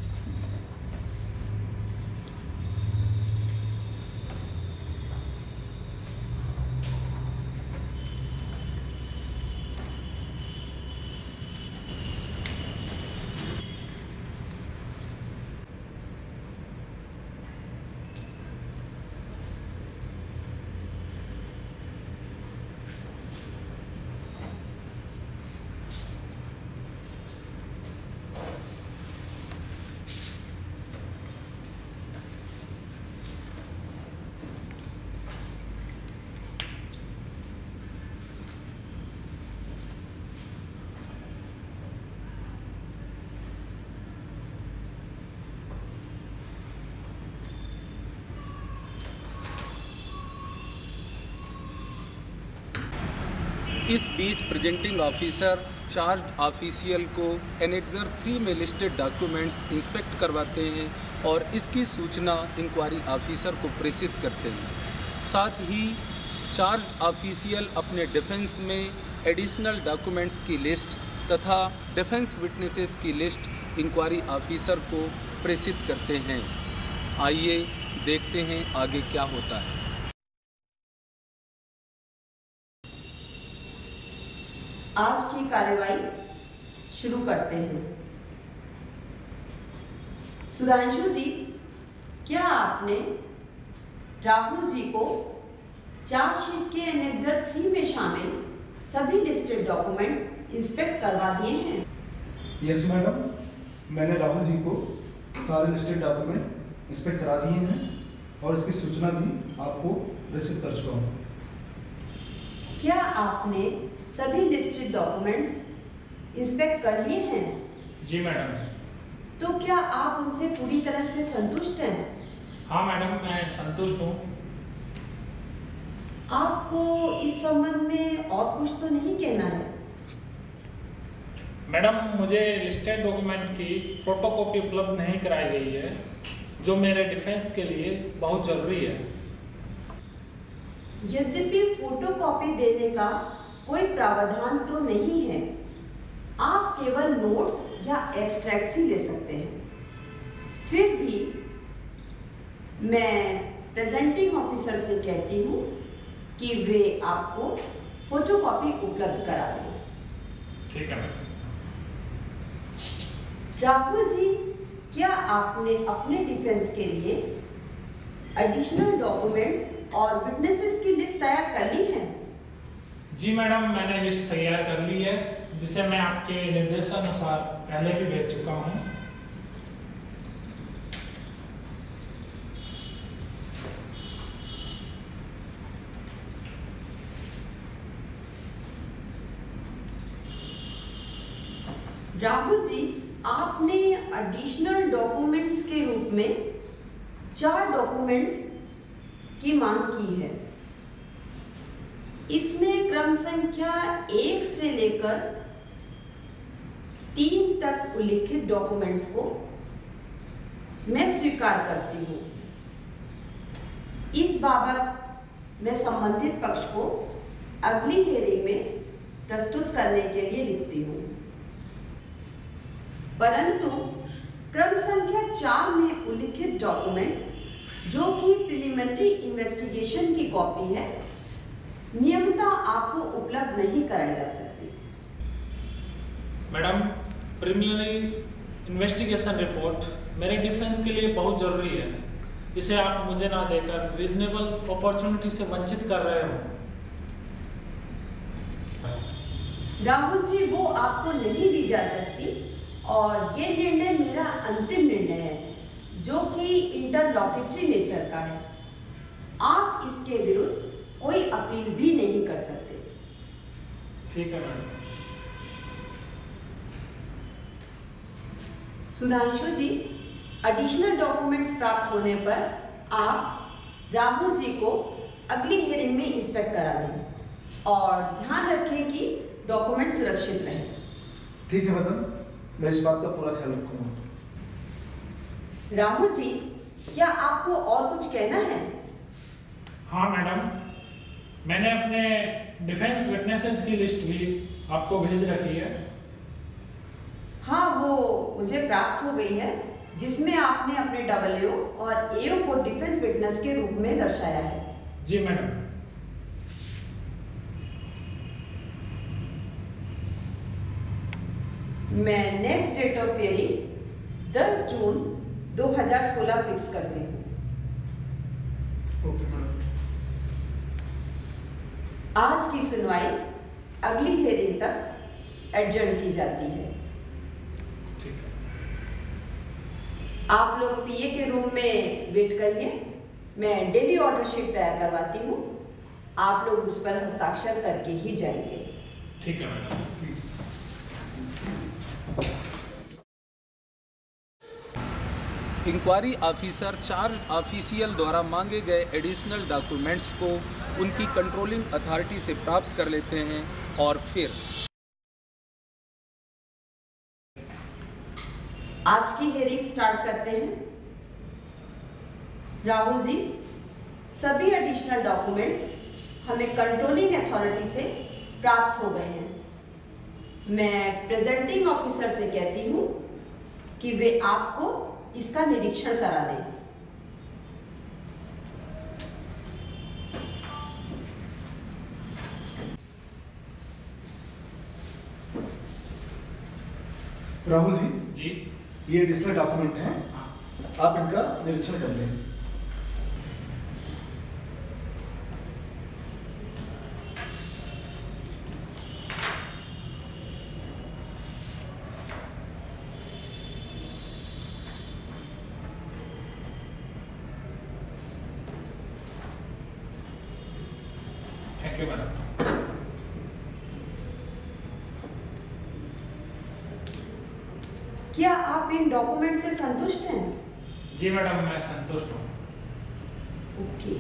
इस बीच प्रेजेंटिंग ऑफिसर चार्ज ऑफिशियल को एनेक्सर थ्री में लिस्टेड डॉक्यूमेंट्स इंस्पेक्ट करवाते हैं और इसकी सूचना इंक्वायरी ऑफिसर को प्रेषित करते हैं। साथ ही चार्ज ऑफिशियल अपने डिफेंस में एडिशनल डॉक्यूमेंट्स की लिस्ट तथा डिफेंस विटनेसेस की लिस्ट इंक्वायरी ऑफिसर को प्रेषित करते हैं। आइए देखते हैं आगे क्या होता है। आज की कार्यवाही शुरू करते हैं। सुधांशु जी, क्या आपने राहुल जी को चार्जशीट के एनेक्सर थ्री में शामिल सभी लिस्टेड डॉक्यूमेंट इंस्पेक्ट करवा दिए हैं? यस मैडम, मैंने राहुल जी को सारे लिस्टेड डॉक्यूमेंट इंस्पेक्ट करा दिए हैं और इसकी सूचना भी आपको प्रेषित कर चुका हूँ। क्या आपने सभी लिस्टेड डॉक्यूमेंट्स इंस्पेक्ट कर लिए हैं? जी मैडम। तो क्या आप उनसे पूरी तरह से संतुष्ट हैं? हाँ मैडम, मैं संतुष्ट हूँ। आपको इस संबंध में और कुछ तो नहीं कहना है? मैडम, मुझे लिस्टेड डॉक्यूमेंट की फोटोकॉपी उपलब्ध नहीं कराई गई है, जो मेरे डिफेंस के लिए बहुत जरूरी है। यद्यपि फोटोकॉपी देने का कोई प्रावधान तो नहीं है, आप केवल नोट्स या एक्सट्रैक्ट्स ही ले सकते हैं। फिर भी मैं प्रेजेंटिंग ऑफिसर से कहती हूँ कि वे आपको फोटोकॉपी उपलब्ध करा दें। ठीक है मैडम। राहुल जी, क्या आपने अपने डिफेंस के लिए एडिशनल डॉक्यूमेंट्स और विटनेसेस की लिस्ट तैयार कर ली है? जी मैडम, मैंने लिस्ट तैयार कर ली है, जिसे मैं आपके निर्देशानुसार पहले भी भेज चुका हूँ। राहुल जी, आपने एडिशनल डॉक्यूमेंट्स के रूप में चार डॉक्यूमेंट्स की मांग की है। इसमें क्रम संख्या एक से लेकर तीन तक उल्लिखित डॉक्यूमेंट्स को मैं स्वीकार करती हूँ। इस बाबत मैं संबंधित पक्ष को अगली हेयरिंग में प्रस्तुत करने के लिए लिखती हूँ, परंतु क्रम संख्या चार में उल्लिखित डॉक्यूमेंट, जो कि प्रिलिमिनरी इन्वेस्टिगेशन की कॉपी है, नियमतः आपको उपलब्ध नहीं कराई जा सकती। मैडम, प्रिलिमिनरी इन्वेस्टिगेशन रिपोर्ट मेरे डिफेंस के लिए बहुत जरूरी है। इसे आप मुझे ना देकर रीजनेबल अपॉर्चुनिटी से वंचित कर रहे हो। राहुल जी, वो आपको नहीं दी जा सकती और ये निर्णय मेरा अंतिम निर्णय है, जो कि इंटरलॉकेटरी नेचर का है। आप इसके विरुद्ध कोई अपील भी नहीं कर सकते। ठीक है madam. Sudhanshu ji, additional documents प्राप्त होने पर आप राहुल जी को अगली हेयरिंग में इंस्पेक्ट करा दें। और ध्यान रखें कि डॉक्यूमेंट सुरक्षित रहे। ठीक है मैडम, मैं इस बात का पूरा ख्याल रखूंगा। राहुल जी, क्या आपको और कुछ कहना है? हाँ मैडम, मैंने अपने डिफेंस विटनेसेस की लिस्ट भी आपको भेज रखी है। हाँ, वो मुझे प्राप्त हो गई है, जिसमें आपने अपने डबल ए और ए को डिफेंस विटनेस के रूप में दर्शाया है। जी मैडम। मैं नेक्स्ट डेट ऑफ हियरिंग दस जून दो हज़ार सोलह फिक्स करती हूँ। Okay madam. आज की सुनवाई अगली हियरिंग तक एडजर्न की जाती है। आप लोग पीए के रूम में वेट करिए, मैं डेली ऑर्डर शीट तैयार करवाती हूँ। आप लोग उस पर हस्ताक्षर करके ही जाएंगे। ठीक है मैडम। इंक्वायरी ऑफिसर चार ऑफिशियल द्वारा मांगे गए एडिशनल डॉक्यूमेंट्स को उनकी कंट्रोलिंग अथॉरिटी से प्राप्त कर लेते हैं और फिर आज की हियरिंग स्टार्ट करते हैं। राहुल जी, सभी एडिशनल डॉक्यूमेंट्स हमें कंट्रोलिंग अथॉरिटी से प्राप्त हो गए हैं। मैं प्रेजेंटिंग ऑफिसर से कहती हूँ कि वे आपको इसका निरीक्षण करा दें। राहुल जी, जी ये एडिशनल डॉक्यूमेंट हैं, आप इनका निरीक्षण कर लें। Thank you madam. क्या आप इन डॉक्यूमेंट से संतुष्ट हैं? जी मैडम, मैं संतुष्ट हूँ। ओके।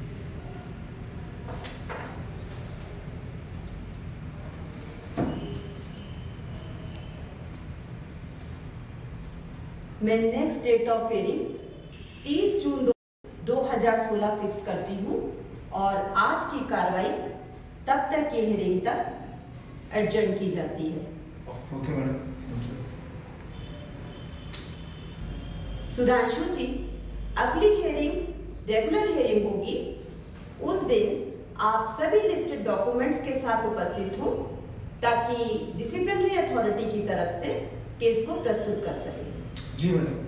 मैं नेक्स्ट डेट ऑफ हियरिंग तीस जून दो हज़ार सोलह फिक्स करती हूँ और आज की कार्रवाई तब तक की हियरिंग तक एडजर्न की जाती है। Okay madam. सुधांशु जी, अगली हियरिंग रेगुलर हियरिंग होगी। उस दिन आप सभी लिस्टेड डॉक्यूमेंट्स के साथ उपस्थित हो ताकि डिसिप्लिनरी अथॉरिटी की तरफ से केस को प्रस्तुत कर सकें। जी मैडम।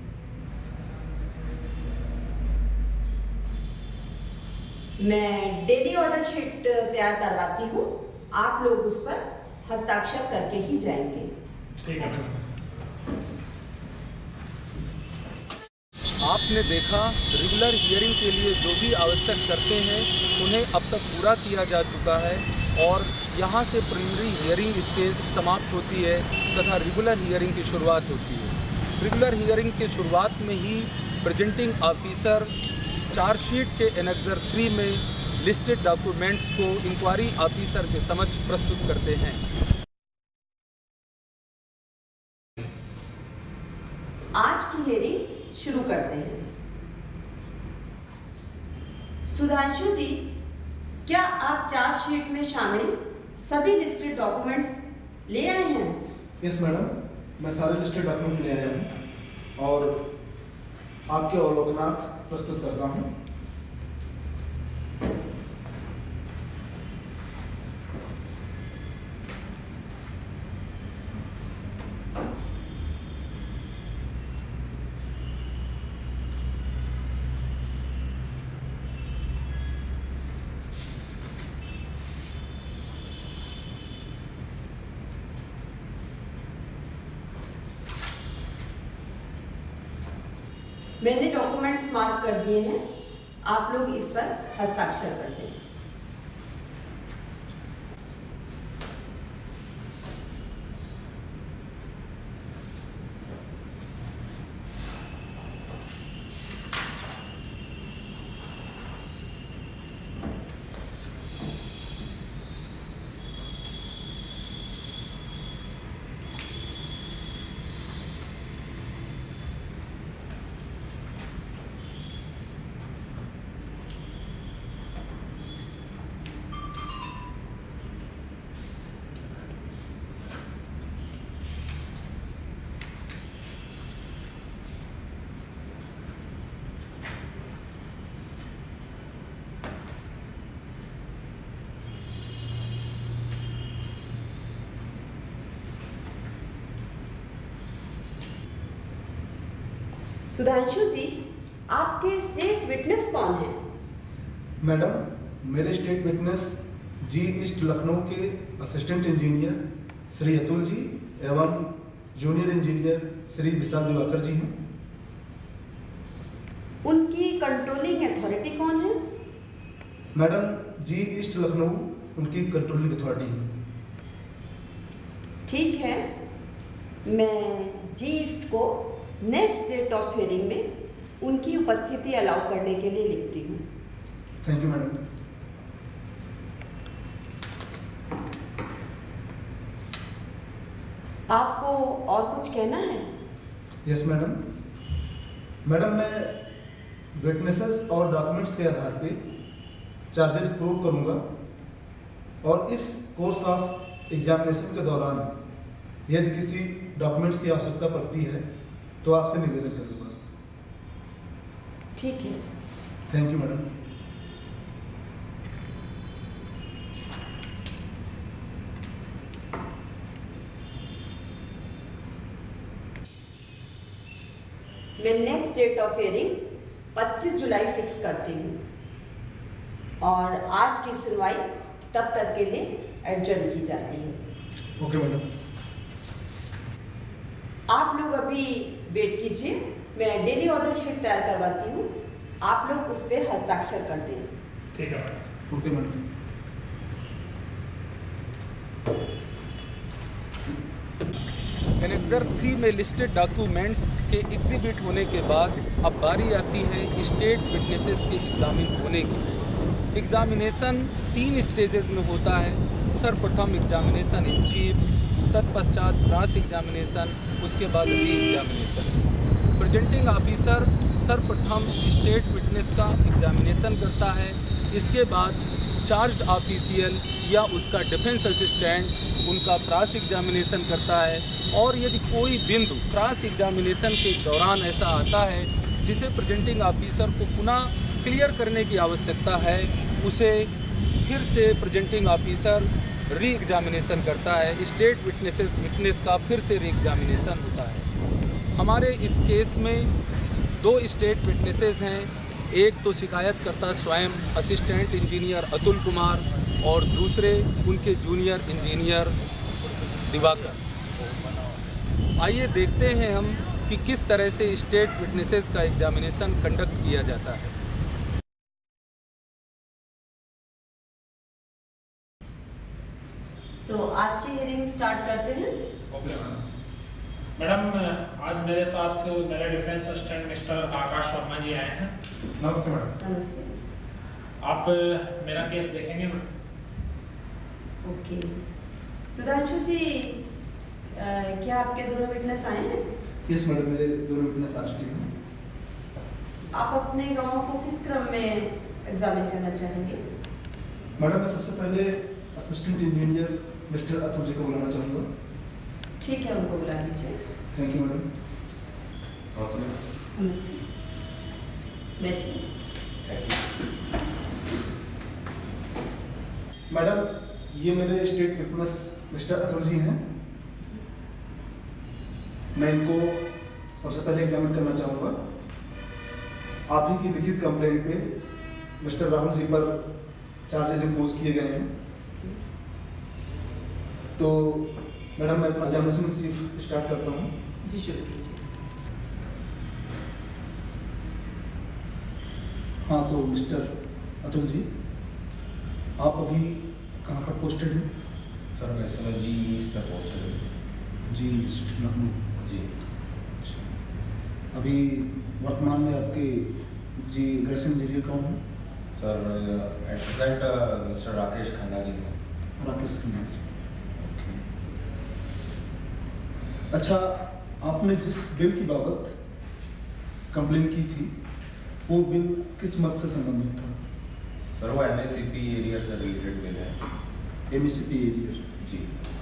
मैं डेली ऑर्डर शीट तैयार करवाती हूँ, आप लोग उस पर हस्ताक्षर करके ही जाएंगे। ठीक है मैडम। आपने देखा रेगुलर हियरिंग के लिए जो भी आवश्यक शर्तें हैं उन्हें अब तक पूरा किया जा चुका है और यहाँ से प्रीलिमिनरी हियरिंग स्टेज समाप्त होती है तथा रेगुलर हियरिंग की शुरुआत होती है। रेगुलर हियरिंग की शुरुआत में ही प्रेजेंटिंग ऑफिसर चार्जशीट के एनेक्सर थ्री में लिस्टेड डॉक्यूमेंट्स को इंक्वायरी ऑफिसर के समक्ष प्रस्तुत करते हैं। आज की हियरिंग शुरू करते हैं। सुधांशु जी, क्या आप चार्जशीट में शामिल सभी लिस्टेड डॉक्यूमेंट्स ले आए हैं? यस मैडम, मैं सारे लिस्टेड डॉक्यूमेंट ले आया हूँ और आपके अवलोकनार्थ प्रस्तुत करता हूँ। मैंने डॉक्यूमेंट्स मार्क कर दिए हैं, आप लोग इस पर हस्ताक्षर कर दें। सुधांशु जी, आपके स्टेट विटनेस कौन है? मैडम, मेरे state witness G east Lucknow के असिस्टेंट इंजीनियर श्री अतुल जी एवं जूनियर इंजीनियर श्री विशाल दिवाकर जी हैं। उनकी कंट्रोलिंग अथॉरिटी कौन है? मैडम, जी ईस्ट लखनऊ उनकी कंट्रोलिंग अथॉरिटी है। ठीक है, मैं जी ईस्ट को नेक्स्ट डेट ऑफ हियरिंग में उनकी उपस्थिति अलाउ करने के लिए लिखती हूँ। Thank you madam. आपको और कुछ कहना है? Yes madam. मैडम, मैं विटनेसेस और डॉक्यूमेंट्स के आधार पे चार्जेस प्रूव करूंगा और इस कोर्स ऑफ एग्जामिनेशन के दौरान यदि किसी डॉक्यूमेंट्स की आवश्यकता पड़ती है तो आपसे निवेदन करूंगा। ठीक है। Thank you madam. मैं नेक्स्ट डेट ऑफ हियरिंग पच्चीस जुलाई फिक्स करती हूँ और आज की सुनवाई तब तक के लिए एडजर्न की जाती है। Okay madam. आप लोग अभी वेट कीजिए, मैं डेली ऑर्डर शीट तैयार करवाती हूँ, आप लोग उस पर हस्ताक्षर कर दें। ठीक है madam. Okay madam. Annexure three में लिस्टेड डॉक्यूमेंट्स के एग्जिबिट होने के बाद अब बारी आती है स्टेट विटनेसेस के एग्जामिन होने की। एग्जामिनेशन तीन स्टेजेस में होता है। सर्वप्रथम एग्जामिनेशन इन चीफ, तत्पश्चात क्रॉस एग्जामिनेशन, उसके बाद री एग्जामिनेशन। प्रेजेंटिंग ऑफिसर सर्वप्रथम स्टेट विटनेस का एग्जामिनेशन करता है। इसके बाद चार्ज्ड ऑफिशियल या उसका डिफेंस असिस्टेंट उनका क्रॉस एग्जामिनेशन करता है और यदि कोई बिंदु क्रॉस एग्जामिनेशन के दौरान ऐसा आता है जिसे प्रेजेंटिंग ऑफिसर को पुनः क्लियर करने की आवश्यकता है, उसे फिर से प्रेजेंटिंग ऑफिसर री एग्जामिनेशन करता है। स्टेट विटनेसेस विटनेस का फिर से री एग्जामिनेशन होता है। हमारे इस केस में दो स्टेट विटनेसेस हैं, एक तो शिकायतकर्ता स्वयं असिस्टेंट इंजीनियर अतुल कुमार और दूसरे उनके जूनियर इंजीनियर दिवाकर। आइए देखते हैं हम कि किस तरह से स्टेट विटनेसेस का एग्जामिनेशन कंडक्ट किया जाता है। तो आज की हियरिंग स्टार्ट करते हैं। ओके मैडम, आज मेरे साथ मेरे defence assistant mister Akash Sharma ji आए हैं। नमस्ते मैडम। नमस्ते। आप मेरा केस देखेंगे मैडम? ओके। सुधांशु जी, आ, क्या आपके दोनों विटनेस आए हैं? यस मैडम, मेरे दोनों विटनेस आ चुके हैं। आप अपने गाँव को किस क्रम में एग्जामिन करना चाहेंगे? मैडम, मैं सबसे पहले assistant engineer mister Atul ji को बुलाना चाहूँगा। ठीक है, उनको बुला लीजिए। Thank you madam. नमस्ते। बैठिए। मैडम, ये मेरे state witness mister Atul ji हैं। मैं इनको सबसे पहले एग्जामिन करना चाहूँगा। आप ही की लिखित कंप्लेंट पे मिस्टर राहुल जी पर चार्जेस इम्पोज किए गए हैं। तो मैडम, मैं अपना एग्जामिनेशन चीफ स्टार्ट करता हूँ। जी शुरू कीजिए। हाँ, तो मिस्टर अतुल जी, आप अभी कहाँ पर पोस्टेड हैं? सर मैं इस समय जी ईस्ट में पोस्टेड हूँ। जी ईस्ट लखनऊ। जी। अभी वर्तमान में आपके जी गर्ल्स इंजीनियर कौन है? Sir at present mister Rakesh Khanna ji हैं। राकेश खन्ना जी। अच्छा, आपने जिस बिल की बाबत कंप्लेन की थी वो बिल किस मद से संबंधित था? सर वो M S C P arrear से रिलेटेड बिल है। M S C P arrear? जी।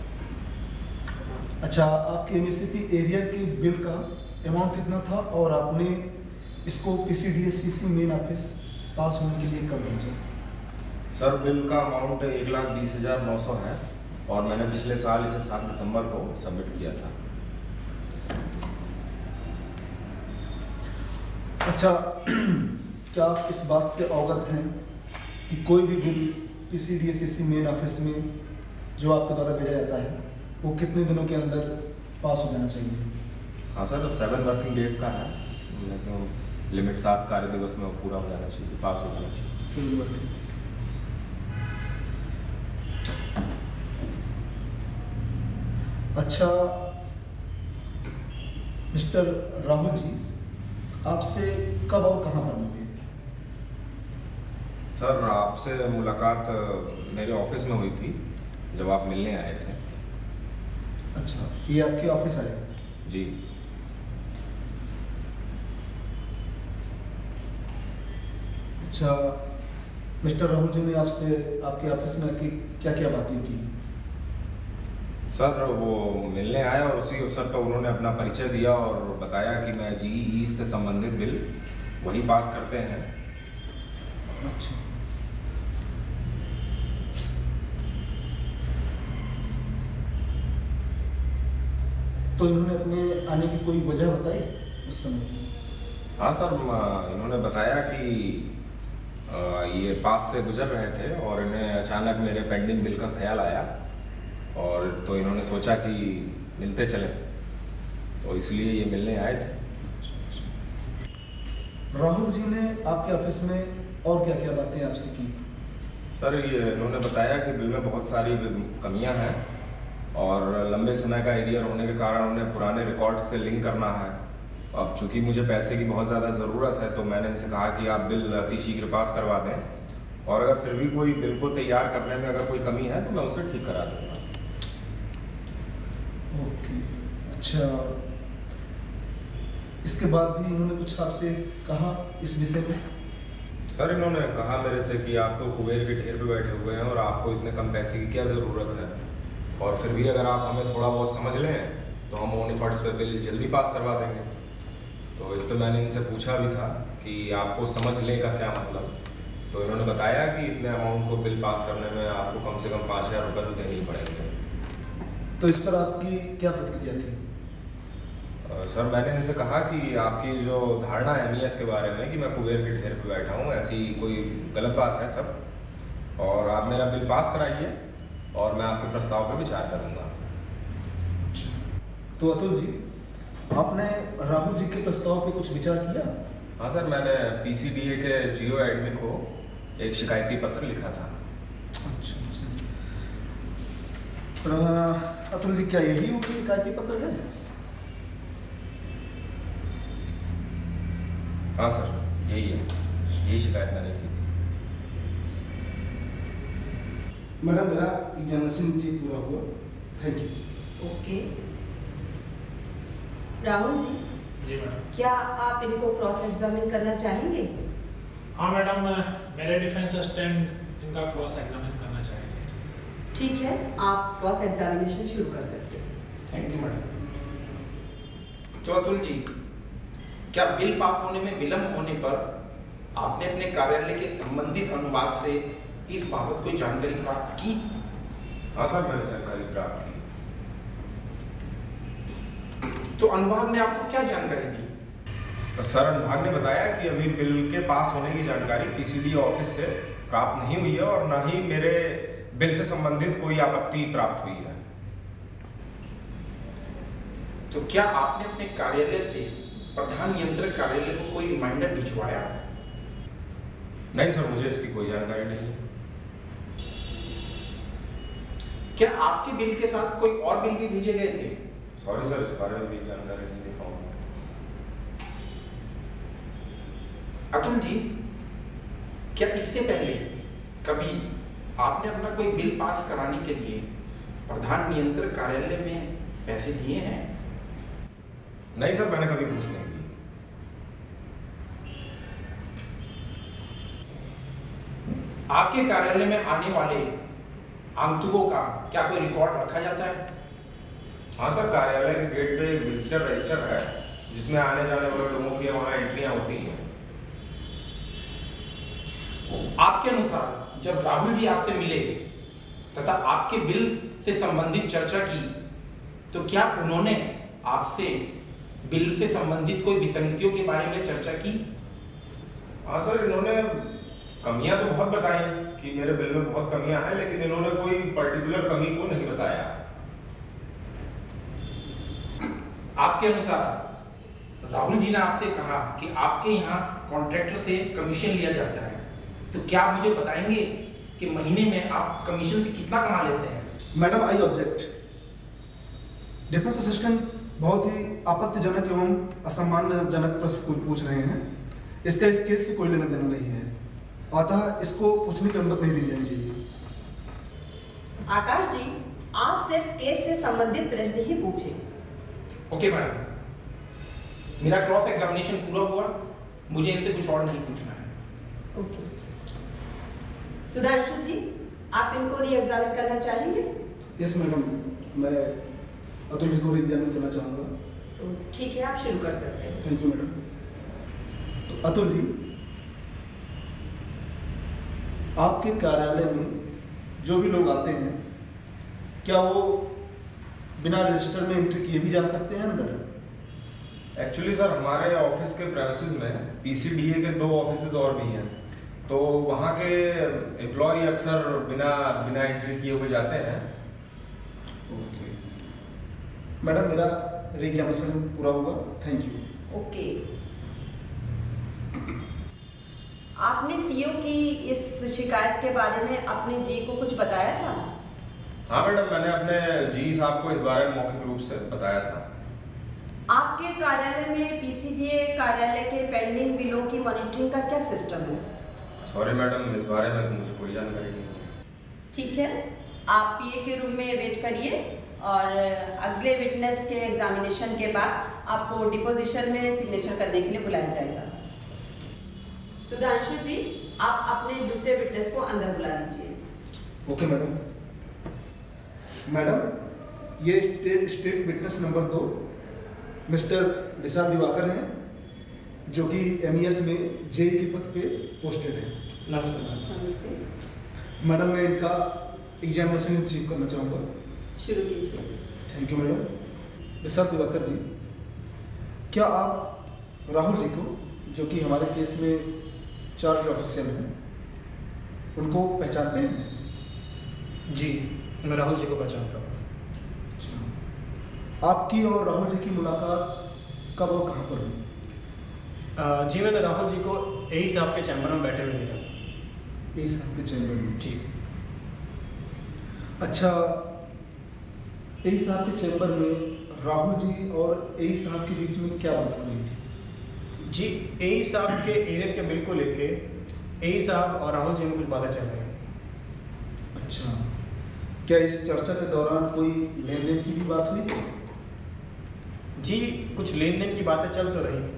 अच्छा, आपके M S C P arrear के बिल का अमाउंट कितना था और आपने इसको P C D S C C main office pass होने के लिए कब भेजा? सर बिल का अमाउंट एक लाख बीस हज़ार नौ सौ है और मैंने पिछले साल इसे सात दिसंबर को सबमिट किया था। अच्छा, क्या आप इस बात से अवगत हैं कि कोई भी बिल पीसीडीएससीसी मेन ऑफिस में जो आपके द्वारा भेजा जाता है वो कितने दिनों के अंदर पास हो जाना चाहिए? हाँ सर, सेवन वर्किंग डेज का है, मैक्सिमम लिमिट सात कार्य दिवस में वो पूरा हो जाना चाहिए, पास हो जाना चाहिए। Seven working days. अच्छा मिस्टर राहुल जी, आपसे कब और कहाँ पर मिले? सर, आपसे मुलाकात मेरे ऑफिस में हुई थी जब आप मिलने आए थे। अच्छा, ये आपके ऑफिस आए? जी। अच्छा, मिस्टर राहुल जी ने आपसे आपके ऑफिस में आके क्या क्या बातें की? सर, वो मिलने आया और उसी अवसर पर उन्होंने अपना परिचय दिया और बताया कि मैं जी ईस्ट से संबंधित बिल वही पास करते हैं। अच्छा। तो इन्होंने अपने आने की कोई वजह बताई उस समय? हाँ सर, इन्होंने बताया कि ये पास से गुजर रहे थे और इन्हें अचानक मेरे पेंडिंग बिल का ख्याल आया और तो इन्होंने सोचा कि मिलते चले, तो इसलिए ये मिलने आए थे। राहुल जी ने आपके ऑफिस में और क्या क्या बातें आपसे की? सर, ये इन्होंने बताया कि बिल में बहुत सारी कमियां हैं और लंबे समय का एरियर होने के कारण उन्हें पुराने रिकॉर्ड से लिंक करना है। अब चूंकि मुझे पैसे की बहुत ज़्यादा ज़रूरत है तो मैंने इनसे कहा कि आप बिल अति शीघ्र पास करवा दें और अगर फिर भी कोई बिल को तैयार करने में अगर कोई कमी है तो मैं उसे ठीक करा दूँगा। ओके, अच्छा। इसके बाद भी इन्होंने कुछ आपसे कहा इस विषय में? सर, इन्होंने कहा मेरे से कि आप तो कुबेर के ढेर पे बैठे हुए हैं और आपको इतने कम पैसे की क्या ज़रूरत है, और फिर भी अगर आप हमें थोड़ा बहुत समझ लें तो हम ओन एफर्ट्स पे बिल जल्दी पास करवा देंगे। तो इस पर मैंने इनसे पूछा भी था कि आपको समझ लें का क्या मतलब, तो इन्होंने बताया कि इतने अमाउंट को बिल पास करने में आपको कम से कम पाँच हज़ार रुपये तो देने ही पड़ेंगे। तो इस पर आपकी क्या प्रतिक्रिया थी? सर, मैंने इनसे कहा कि आपकी जो धारणा है एमईएस के बारे में कि मैं कुबेर के ढेर पे बैठा हूँ, ऐसी कोई गलत बात है सब, और आप मेरा बिल पास कराइए और मैं आपके प्रस्ताव पर विचार करूँगा। तो अतुल जी, आपने राहुल जी के प्रस्ताव पे कुछ विचार किया? हाँ सर, मैंने पीसीडीए के जियो एडमिन को एक शिकायती पत्र लिखा था। अच्छा अच्छा। अतुल जी, क्या यही वो शिकायती पत्र है? हाँ सर, यही है, यही शिकायत मैंने की थी। मैडम, मेरा एग्जामिनेशन जी पूरा हुआ, thank you. Okay Rahul ji. जी मैडम। क्या आप इनको क्रॉस एग्जामिन करना चाहेंगे? हाँ मैडम, मेरे डिफेंस असिस्टेंट इनका क्रॉस एग्जामिन करना चाहेंगे। ठीक है, आप क्रॉस एग्जामिनेशन शुरू कर सकते हैं। Thank you madam. तो अतुल जी, क्या बिल पास होने में विलंब होने पर आपने अपने कार्यालय के संबंधित अनुभाग से इस बाबत कोई जानकारी प्राप्त की? हाँ सर, मैंने जानकारी प्राप्त की। तो अनुभाग ने आपको क्या जानकारी दी? सर, अनुभाग ने बताया कि अभी बिल के पास होने की जानकारी पीसीडी ऑफिस से प्राप्त नहीं हुई है और न ही मेरे बिल से संबंधित कोई आपत्ति प्राप्त हुई है। तो क्या आपने अपने कार्यालय से प्रधान नियंत्रक कार्यालय को कोई रिमाइंडर भिजवाया? नहीं सर, मुझे इसकी कोई जानकारी नहीं है। क्या आपके बिल के साथ कोई और बिल भी भेजे गए थे? सॉरी सर, इस बारे में भी जानकारी नहीं दे पाऊंगा। अतुल जी, क्या इससे पहले कभी आपने अपना कोई बिल पास कराने के लिए प्रधान नियंत्रक कार्यालय में पैसे दिए हैं? नहीं सर, मैंने कभी घूस नहीं दी। आपके कार्यालय में आने वाले आगंतुकों का क्या कोई रिकॉर्ड रखा जाता है? हाँ सर, कार्यालय के गेट पे एक विजिटर रजिस्टर है जिसमें आने जाने वाले लोगों की वहाँ एंट्रियाँ होती हैं। आपके अनुसार जब राहुल जी आपसे मिले तथा आपके बिल से संबंधित चर्चा की तो क्या उन्होंने आपसे बिल से संबंधित कोई विसंगतियों के बारे में चर्चा की? हाँ सर, इन्होंने कमियां तो बहुत बताई कि मेरे बिल में बहुत कमियां हैं, लेकिन इन्होंने कोई पर्टिकुलर कमी को नहीं बताया। आपके अनुसार राहुल जी ने आपसे कहा कि आपके यहाँ कॉन्ट्रैक्टर से कमीशन लिया जाता है, तो क्या आप मुझे बताएंगे कि महीने में आप कमीशन से कितना कमा लेते हैं? Madam, I object. Defence assistant बहुत ही आपत्तिजनक एवं असम्मानजनक प्रश्न पूछ रहे हैं। इसका इस केस से कोई लेना देना नहीं है, अतः इसको पूछने की अनुमति नहीं दी जानी चाहिए। आकाश जी, आप सिर्फ केस से संबंधित प्रश्न ही पूछें। ओके मैडम, मेरा क्रॉस एग्जामिनेशन पूरा हुआ, मुझे इनसे कुछ और नहीं पूछना है। ओके। सुधांशु जी, आप इनको री एग्जामिन करना चाहेंगे? यस मैडम, मैं अतुल जी को री एग्जामिन करना चाहूँगा। तो ठीक है, आप शुरू कर सकते हैं। Thank you madam. तो अतुल जी, आपके कार्यालय में जो भी लोग आते हैं, क्या वो बिना रजिस्टर में एंट्री किए भी जा सकते हैं अंदर? एक्चुअली सर, हमारे ऑफिस के प्रेमिसेस में पीसीडीए के दो ऑफिसेज और भी हैं, तो वहाँ के एम्प्लॉय अक्सर बिना बिना एंट्री किए हुए जाते हैं। ओके मैडम, मेरा री एग्जामिनेशन पूरा हुआ, थैंक यू। ओके। आपने सीओ की इस शिकायत के बारे में अपने जी को कुछ बताया था? हाँ मैडम, मैंने अपने जी साहब को इस बारे में मौखिक रूप से बताया था। आपके कार्यालय में पीसीडीए कार्यालय के पेंडिंग बिलों की मॉनिटरिंग का क्या सिस्टम है? सॉरी मैडम, इस बारे में तो मुझे कोई जानकारी नहीं है। ठीक है, आप पीए के रूम में वेट करिए और अगले विटनेस के एग्जामिनेशन के बाद आपको डिपोजिशन में सिग्नेचर करने के लिए बुलाया जाएगा। सुधांशु जी, आप अपने दूसरे विटनेस को अंदर बुला लीजिए। Okay madam. मैडम, ये स्टेट स्टेट विटनेस नंबर दो मिस्टर विशाल दिवाकर हैं, जो कि एमईएस में जे के पद पे पोस्टेड है। नमस्ते। नमस्ते मैडम, मैं इनका एग्जामिनेशन चीफ करना चाहूँगा। शुरू कीजिए। Thank you madam. Vishal Diwakar ji, क्या आप राहुल जी को, जो कि हमारे केस में चार्ज ऑफिसर हैं, उनको पहचानते हैं? जी, मैं राहुल जी को पहचानता हूँ। आपकी और राहुल जी की मुलाकात कब और कहाँ पर हुई? जी, मैंने राहुल जी को यही साहब के चैम्बर में बैठे हुए देखा था। यही साहब के चैम्बर में? जी। अच्छा, यही साहब के चैम्बर में राहुल जी और यही साहब के बीच में क्या बात हो रही थी? जी, यही साहब के एरिया के बिल को लेके यही साहब और राहुल जी में कुछ बातें चल रही थी। अच्छा, क्या इस चर्चा के दौरान कोई लेन देन की भी बात हुई थी? जी, कुछ लेन देन की बातें चल तो रही थी।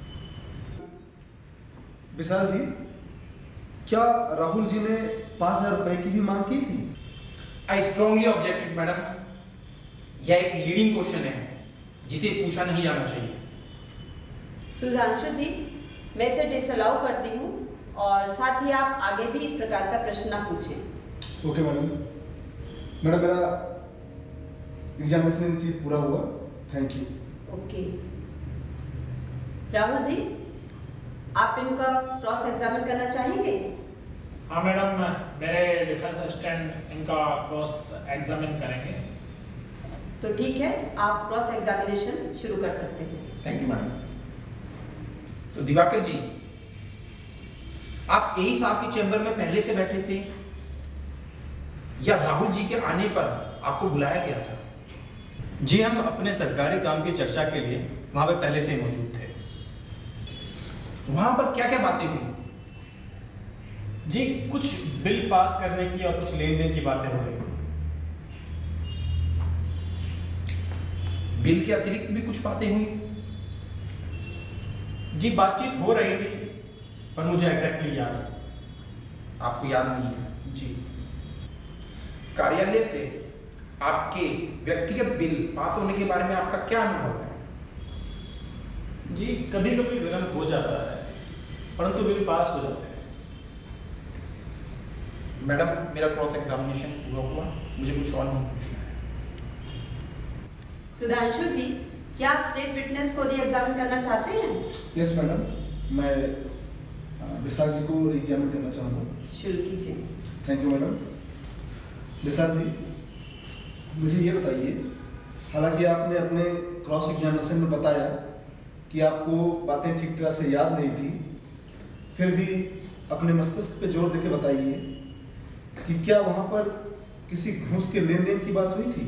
विशाल जी, क्या राहुल जी ने पाँच हजार रुपए की भी मांग की थी? आई स्ट्रॉन्गली ऑब्जेक्टेड मैडम, यह एक लीडिंग क्वेश्चन है जिसे पूछा नहीं जाना चाहिए। सुधांशु जी, मैं इसे डिसअलाउ करती हूँ और साथ ही आप आगे भी इस प्रकार का प्रश्न ना पूछें। Okay madam. मैडम, मेरा एग्जामिनेशन चीफ पूरा हुआ, thank you. Okay. Rahul ji, आप इनका क्रॉस एग्जामिन करना चाहेंगे? हाँ मैडम, मेरे डिफेंस असिस्टेंट इनका क्रॉस एग्जामिन करेंगे। तो ठीक है, आप क्रॉस एग्जामिनेशन शुरू कर सकते हैं। Thank you madam. तो दिवाकर जी, आप यही साहब के चैम्बर में पहले से बैठे थे या राहुल जी के आने पर आपको बुलाया गया था? जी, हम अपने सरकारी काम की चर्चा के लिए वहाँ पे पहले से ही मौजूद थे। वहाँ पर क्या क्या बातें हुई? जी, कुछ बिल पास करने की और कुछ लेन देन की बातें हो रही थी। बिल के अतिरिक्त भी कुछ बातें हुई? जी, बातचीत हो रही थी, पर मुझे एग्जैक्टली याद नहीं। आपको याद नहीं है? जी। कार्यालय से आपके व्यक्तिगत बिल पास होने के बारे में आपका क्या अनुभव है? जी, कभी कभी विलंब हो जाता है, परंतु बिल पास हो जाते हैं। मैडम, मेरा क्रॉस एग्जामिनेशन पूरा हुआ, मुझे कुछ और नहीं पूछना है। सुधांशु जी, क्या आप स्टेट विटनेस को री एग्जामिन करना चाहते हैं? यस मैडम, मैं विशाल जी को एग्जामिन करना चाहूँगा। शुरू कीजिए। Thank you madam. Vishal ji, मुझे ये बताइए, हालांकि आपने अपने क्रॉस एग्जामिनेशन में बताया कि आपको बातें ठीक तरह से याद नहीं थी, फिर भी अपने मस्तिष्क पे जोर देके बताइए कि क्या वहाँ पर किसी घूस के लेन देन की बात हुई थी?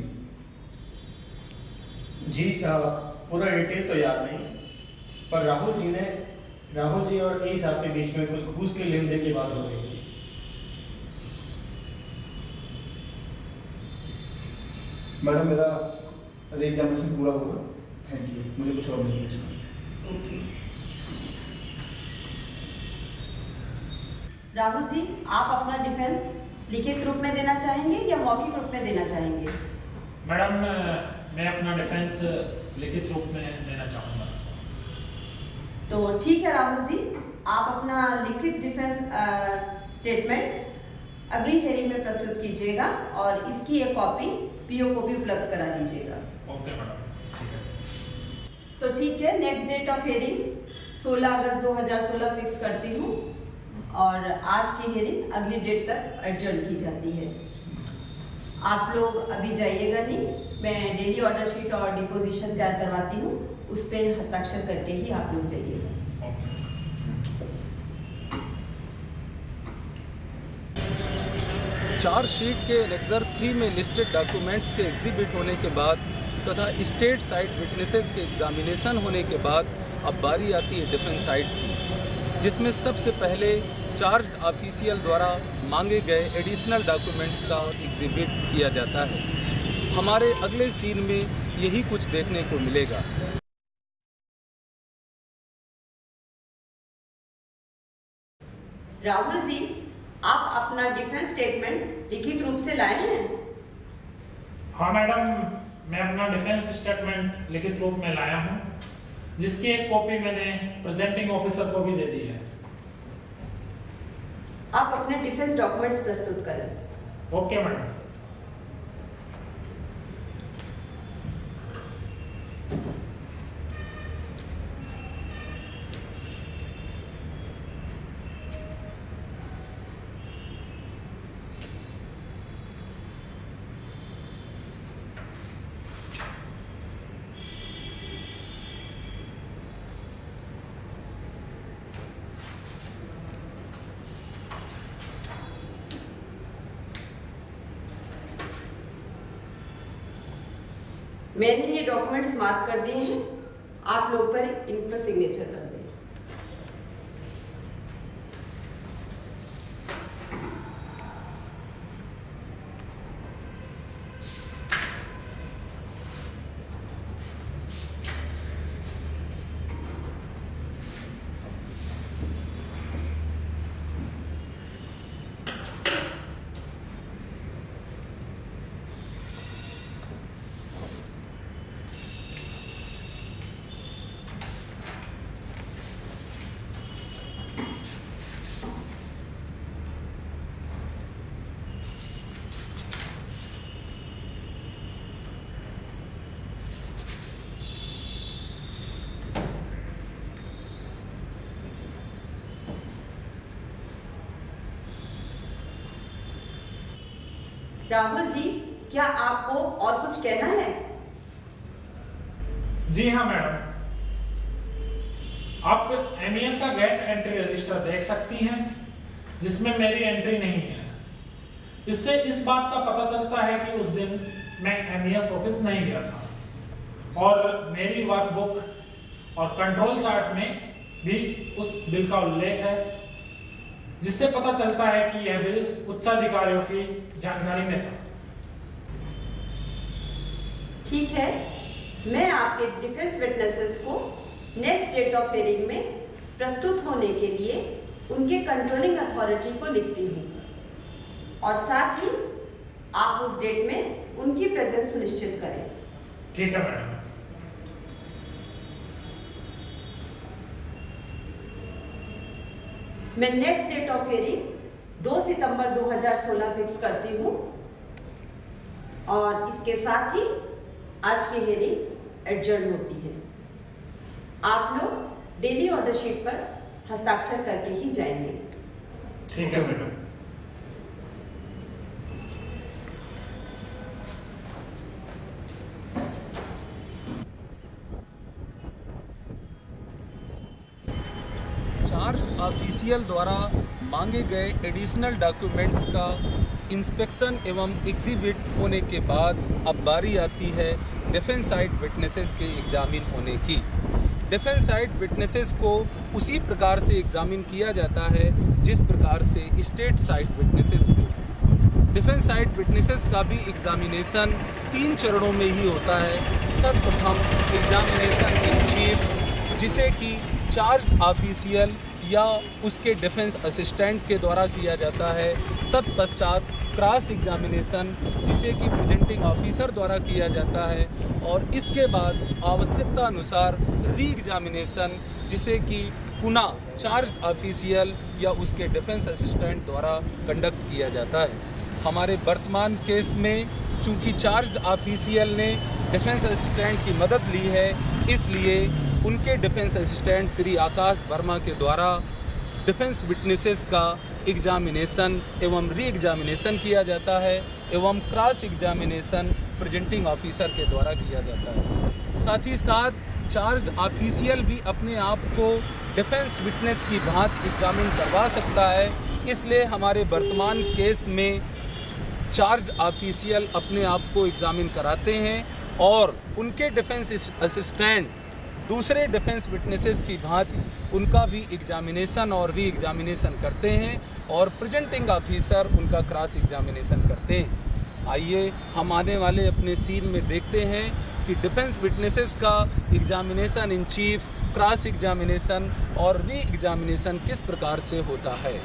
जी आ, पूरा डिटेल तो याद नहीं, पर राहुल जी ने राहुल जी और ए साहब के बीच में कुछ घूस के लेन देन की बात हो रही थी। मैडम, मेरा एग्जामिनेशन पूरा होगा। थैंक यू, मुझे कुछ और नहीं पूछना। ओके। राहुल जी, आप अपना डिफेंस लिखित रूप में देना चाहेंगे या मौखिक रूप में देना चाहेंगे? मैडम, मैं अपना डिफेंस लिखित रूप में देना चाहूँगा। तो ठीक है राहुल जी, आप अपना लिखित डिफेंस स्टेटमेंट अगली हेयरिंग में प्रस्तुत कीजिएगा और इसकी एक कॉपी पीओ को भी उपलब्ध करा दीजिएगा। Okay madam. तो ठीक है, नेक्स्ट डेट ऑफ हेयरिंग सोलह अगस्त दो हज़ार सोलह फिक्स करती हूँ और आज की हेयरिंग अगली डेट तक एडजर्न की जाती है। आप लोग अभी जाइएगा नहीं, मैं डेली ऑर्डर शीट और डिपोजिशन तैयार करवाती हूँ, उस पर हस्ताक्षर करके ही आप लोग जाइएगा। चार्जशीट के एनेक्सर थ्री में लिस्टेड डॉक्यूमेंट्स के एग्जिबिट होने के बाद तथा स्टेट साइड विटनेसेस के एग्जामिनेशन होने के बाद अब बारी आती है डिफेंस साइड की, जिसमें सबसे पहले चार्ज ऑफिशियल द्वारा मांगे गए एडिशनल डॉक्यूमेंट्स का एग्जिबिट किया जाता है। हमारे अगले सीन में यही कुछ देखने को मिलेगा। राहुल जी, आप अपना डिफेंस स्टेटमेंट लिखित रूप से लाए हैं? हाँ मैडम, मैं अपना डिफेंस स्टेटमेंट लिखित रूप में लाया हूँ, जिसकी एक कॉपी मैंने प्रेजेंटिंग ऑफिसर को भी दे दी है। आप अपने डिफेंस डॉक्यूमेंट्स प्रस्तुत करें। Okay madam. मैंने ये डॉक्यूमेंट्स मार्क कर दिए हैं, आप लोग पर इन पर सिग्नेचर कर दें। राहुल जी, क्या आपको और कुछ कहना है? जी हाँ मैडम, आप एमईएस का गेस्ट एंट्री रजिस्टर देख सकती हैं, जिसमें मेरी एंट्री नहीं है। इससे इस बात का पता चलता है कि उस दिन मैं एमईएस ऑफिस नहीं गया था और मेरी वर्कबुक और कंट्रोल चार्ट में भी उस बिल का उल्लेख है, जिससे पता चलता है कि यह बिल उच्चाधिकारियों की जानकारी में था। ठीक है, मैं आपके डिफेंस विटनेसेस को नेक्स्ट डेट ऑफ हियरिंग में प्रस्तुत होने के लिए उनके कंट्रोलिंग अथॉरिटी को लिखती हूँ और साथ ही आप उस डेट में उनकी प्रेजेंस सुनिश्चित करें। ठीक है मैडम। मैं नेक्स्ट डेट ऑफ हियरिंग दो सितंबर दो हज़ार सोलह फिक्स करती हूँ और इसके साथ ही आज की हियरिंग एडजर्न होती है। आप लोग डेली ऑर्डर शीट पर हस्ताक्षर करके ही जाएंगे। ठीक है मैडम। चार्ज ऑफिशियल द्वारा मांगे गए एडिशनल डॉक्यूमेंट्स का इंस्पेक्शन एवं एग्जीबिट होने के बाद अब बारी आती है डिफेंस साइड विटनेसेस के एग्जामिन होने की। डिफेंस साइड विटनेसेस को उसी प्रकार से एग्जामिन किया जाता है जिस प्रकार से स्टेट साइड विटनेसेस को। डिफेंस साइड विटनेसेस का भी एग्जामिनेशन तीन चरणों में ही होता है। सर्वप्रथम एग्जामिनेशन इन चीफ, जिसे कि चार्ज ऑफिशियल या उसके डिफेंस असिस्टेंट के द्वारा किया जाता है। तत्पश्चात क्रॉस एग्जामिनेशन, जिसे कि प्रेजेंटिंग ऑफिसर द्वारा किया जाता है। और इसके बाद आवश्यकता अनुसार री एग्जामिनेशन, जिसे कि पुनः चार्ज ऑफिशियल या उसके डिफेंस असिस्टेंट द्वारा कंडक्ट किया जाता है। हमारे वर्तमान केस में चूँकि चार्ज ऑफिशियल ने डिफेंस असिस्टेंट की मदद ली है, इसलिए उनके डिफेंस असिस्टेंट श्री आकाश वर्मा के द्वारा डिफेंस विटनेसेस का एग्जामिनेशन एवं री एग्जामिनेशन किया जाता है एवं क्रॉस एग्जामिनेशन प्रेजेंटिंग ऑफिसर के द्वारा किया जाता है। साथ ही साथ चार्ज ऑफिशियल भी अपने आप को डिफेंस विटनेस की भांति एग्जामिन करवा सकता है। इसलिए हमारे वर्तमान केस में चार्ज ऑफिशियल अपने आप को एग्जामिन कराते हैं और उनके डिफेंस असिस्टेंट दूसरे डिफेंस विटनेसेस की भांति उनका भी एग्जामिनेशन और री एग्जामिनेशन करते हैं और प्रेजेंटिंग ऑफिसर उनका क्रॉस एग्जामिनेशन करते हैं। आइए हम आने वाले अपने सीन में देखते हैं कि डिफेंस विटनेसेस का examination in chief, cross examination और री एग्जामिनेशन किस प्रकार से होता है।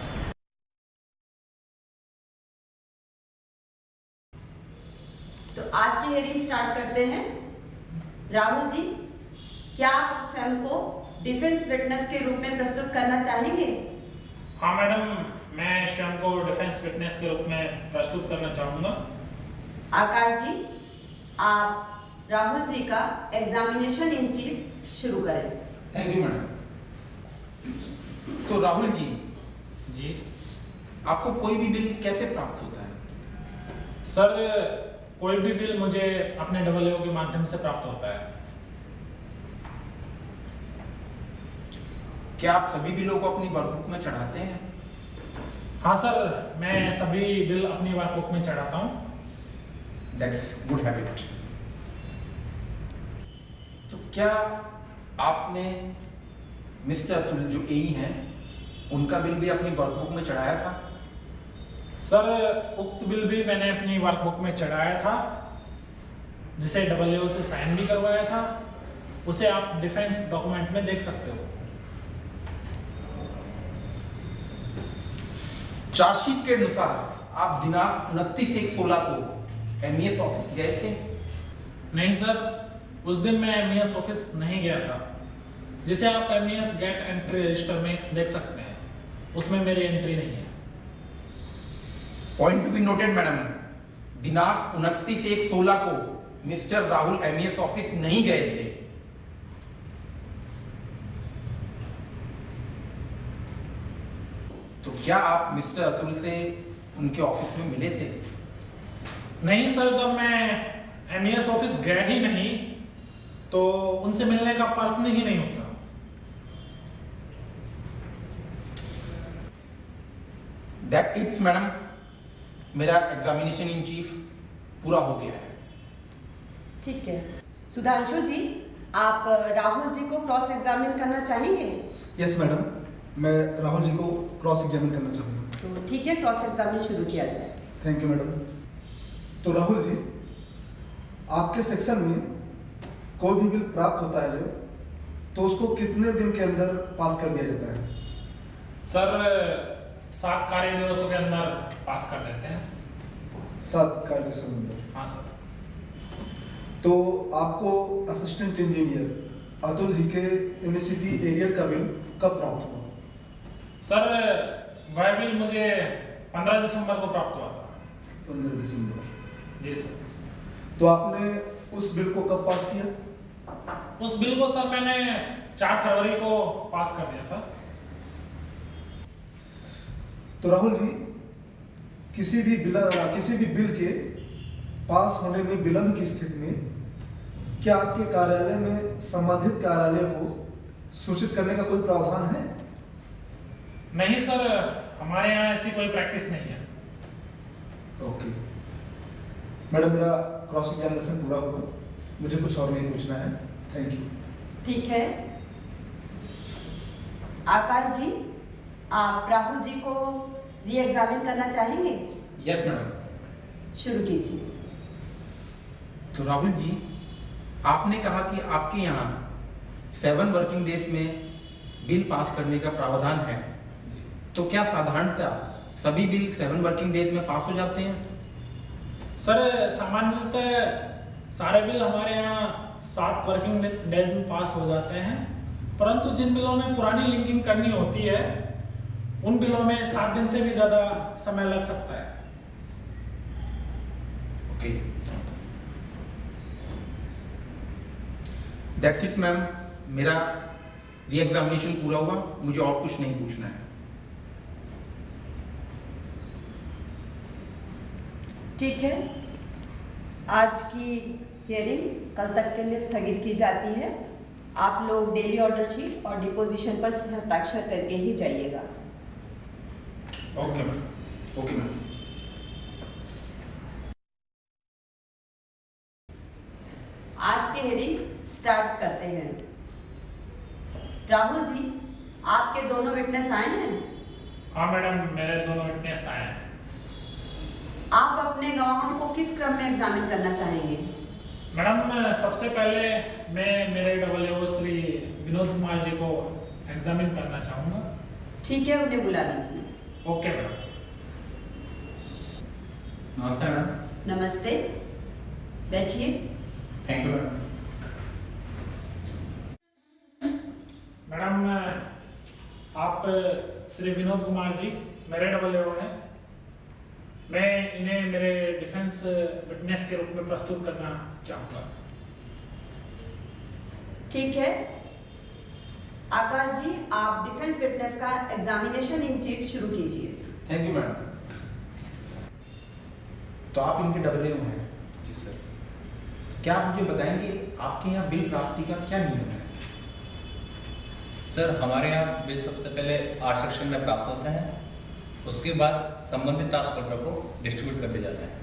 तो आज की हियरिंग स्टार्ट करते हैं। राहुल जी, क्या आप स्वयं को डिफेंस विटनेस के रूप में प्रस्तुत करना चाहेंगे? हाँ मैडम, मैं स्वयं को डिफेंस विटनेस के रूप में प्रस्तुत करना चाहूँगा। आकाश जी, आप राहुल जी का एग्जामिनेशन इन चीफ शुरू करें। Thank you madam. तो राहुल जी जी आपको कोई भी बिल कैसे प्राप्त होता है? सर, कोई भी बिल मुझे अपने डबल ए ओ के माध्यम से प्राप्त होता है। क्या आप सभी बिलों को अपनी वर्कबुक में चढ़ाते हैं? हाँ सर, मैं सभी बिल अपनी वर्कबुक में चढ़ाता हूँ। That's good habit. तो क्या आपने मिस्टर अतुल जो ए ई हैं उनका बिल भी अपनी वर्कबुक में चढ़ाया था? सर, उक्त बिल भी मैंने अपनी वर्कबुक में चढ़ाया था, जिसे डबल ए ओ से साइन भी करवाया था। उसे आप डिफेंस डॉक्यूमेंट में देख सकते हो। चार्जशीट के अनुसार आप दिनांक उनतीस एक सोलह को एम ई एस ऑफिस गए थे? नहीं सर, उस दिन मैं एम ई एस ऑफिस नहीं गया था, जिसे आप M E S gate entry register में देख सकते हैं। उसमें मेरी एंट्री नहीं है। Point to be noted madam, दिनांक उनतीस एक सोलह को mister Rahul M E S office नहीं गए थे। तो क्या आप मिस्टर अतुल से उनके ऑफिस में मिले थे? नहीं सर, जब मैं एम ई एस ऑफिस गया ही नहीं तो उनसे मिलने का प्रश्न ही नहीं उठता। दैट इट्स मैडम, मेरा एग्जामिनेशन इन चीफ पूरा हो गया है। ठीक है। सुधांशु जी, आप राहुल जी को क्रॉस एग्जामिन करना चाहेंगे? यस मैडम, मैं राहुल जी को क्रॉस एग्जामिन करना चाहूँगा। तो ठीक है, क्रॉस एग्जामिन शुरू किया जाए। Thank you madam. तो राहुल जी, आपके सेक्शन में कोई भी बिल प्राप्त होता है जब, तो उसको कितने दिन के अंदर पास कर दिया जाता है? सर, सात कार्य दिवसों के अंदर पास कर देते हैं। सात कार्य दिवसों के अंदर? हाँ सर। तो आपको असिस्टेंट इंजीनियर अतुल जी के यूनिवर्सिटी एरियल का बिल कब प्राप्त हुआ? सर, वह बिल मुझे पंद्रह दिसंबर को प्राप्त हुआ था। पंद्रह दिसंबर? जी सर। तो आपने उस बिल को कब पास किया? उस बिल को सर मैंने चार फरवरी को पास कर दिया था। तो राहुल जी, किसी भी बिल किसी भी बिल के पास होने में विलंब की स्थिति में क्या आपके कार्यालय में संबंधित कार्यालय को सूचित करने का कोई प्रावधान है? नहीं सर, हमारे यहाँ ऐसी कोई प्रैक्टिस नहीं है। ओके मैडम, मेरा क्रॉस एग्जामिनेशन पूरा होगा, मुझे कुछ और नहीं पूछना है। Thank you. ठीक है आकाश जी, आप राहुल जी को री एग्जामिन करना चाहेंगे? Yes madam. शुरू कीजिए। तो राहुल जी, आपने कहा कि आपके यहाँ सेवन वर्किंग डेज में बिल पास करने का प्रावधान है, तो क्या साधारणतः सभी बिल सेवन वर्किंग डेज में पास हो जाते हैं? सर सामान्यतः सारे बिल हमारे यहाँ सात वर्किंग डेज में पास हो जाते हैं, परंतु जिन बिलों में पुरानी लिंकिंग करनी होती है उन बिलों में सात दिन से भी ज़्यादा समय लग सकता है। Okay, that's it ma'am. मेरा री एग्जामिनेशन पूरा हुआ, मुझे और कुछ नहीं पूछना है। ठीक है, आज की हियरिंग कल तक के लिए स्थगित की जाती है। आप लोग डेली ऑर्डर शीट और डिपोजिशन पर हस्ताक्षर करके ही जाइएगा। Okay ma'am. Okay ma'am. आज की हियरिंग स्टार्ट करते हैं। राहुल जी, आपके दोनों विटनेस आए हैं? हाँ मैडम, मेरे दोनों विटनेस आए हैं। आप अपने गवाहों को किस क्रम में एग्जामिन करना चाहेंगे? मैडम, सबसे पहले मैं मेरे double A O Shri Vinod Kumar ji को एग्जामिन करना चाहूँगा। ठीक है, उन्हें बुला लीजिए। Okay madam. नमस्ते मैडम। नमस्ते, बैठिए। Thank you madam. मैडम, आप श्री विनोद कुमार जी मेरे डबल ए ओ हैं। मैं इन्हें मेरे डिफेंस विटनेस के रूप में प्रस्तुत करना चाहूँगा। ठीक है आकाश जी, आप डिफेंस विटनेस का एग्जामिनेशन इन चीफ शुरू कीजिए। Thank you madam. तो आप इनके डबल ए ओ हैं? जी सर। क्या आप मुझे बताएंगे आपके यहाँ बिल प्राप्ति का क्या नियम है? सर, हमारे यहाँ बिल सबसे पहले आठ सेक्शन में प्राप्त होते हैं, उसके बाद संबंधित टास्क होल्डर को डिस्ट्रीब्यूट कर दिए जाते हैं।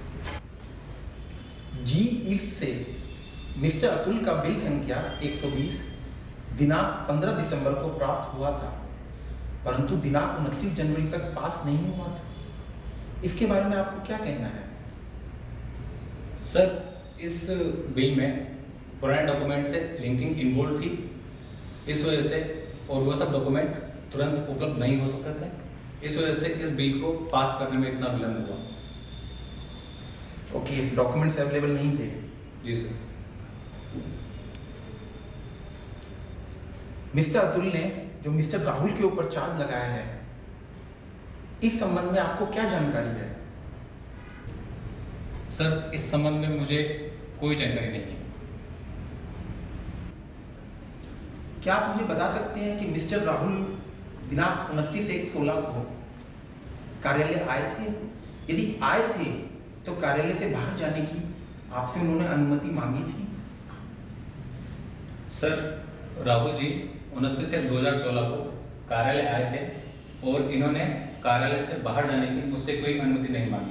जी ईस्ट से मिस्टर अतुल का बिल संख्या एक सौ बीस दिनांक पंद्रह दिसंबर को प्राप्त हुआ था, परंतु दिनांक उनतीस जनवरी तक पास नहीं हुआ था। इसके बारे में आपको क्या कहना है? सर, इस बिल में पुराने डॉक्यूमेंट से लिंकिंग इन्वॉल्व थी, इस वजह से और वो सब डॉक्यूमेंट तुरंत उपलब्ध नहीं हो सकते थे, इस वजह से इस बिल को पास करने में इतना विलंब हुआ। ओके, डॉक्यूमेंट्स अवेलेबल नहीं थे? जी सर। मिस्टर अतुल ने जो मिस्टर राहुल के ऊपर चार्ज लगाया है, इस संबंध में आपको क्या जानकारी है? सर, इस संबंध में मुझे कोई जानकारी नहीं है। क्या आप मुझे बता सकते हैं कि मिस्टर राहुल दिनांक उनतीस एक सोलह को कार्यालय आए थे? यदि आए थे तो कार्यालय से बाहर जाने की आपसे उन्होंने अनुमति मांगी थी? सर, राहुल जी उनतीस एक दो हज़ार सोलह को कार्यालय आए थे और इन्होंने कार्यालय से बाहर जाने की मुझसे कोई अनुमति नहीं मांगी।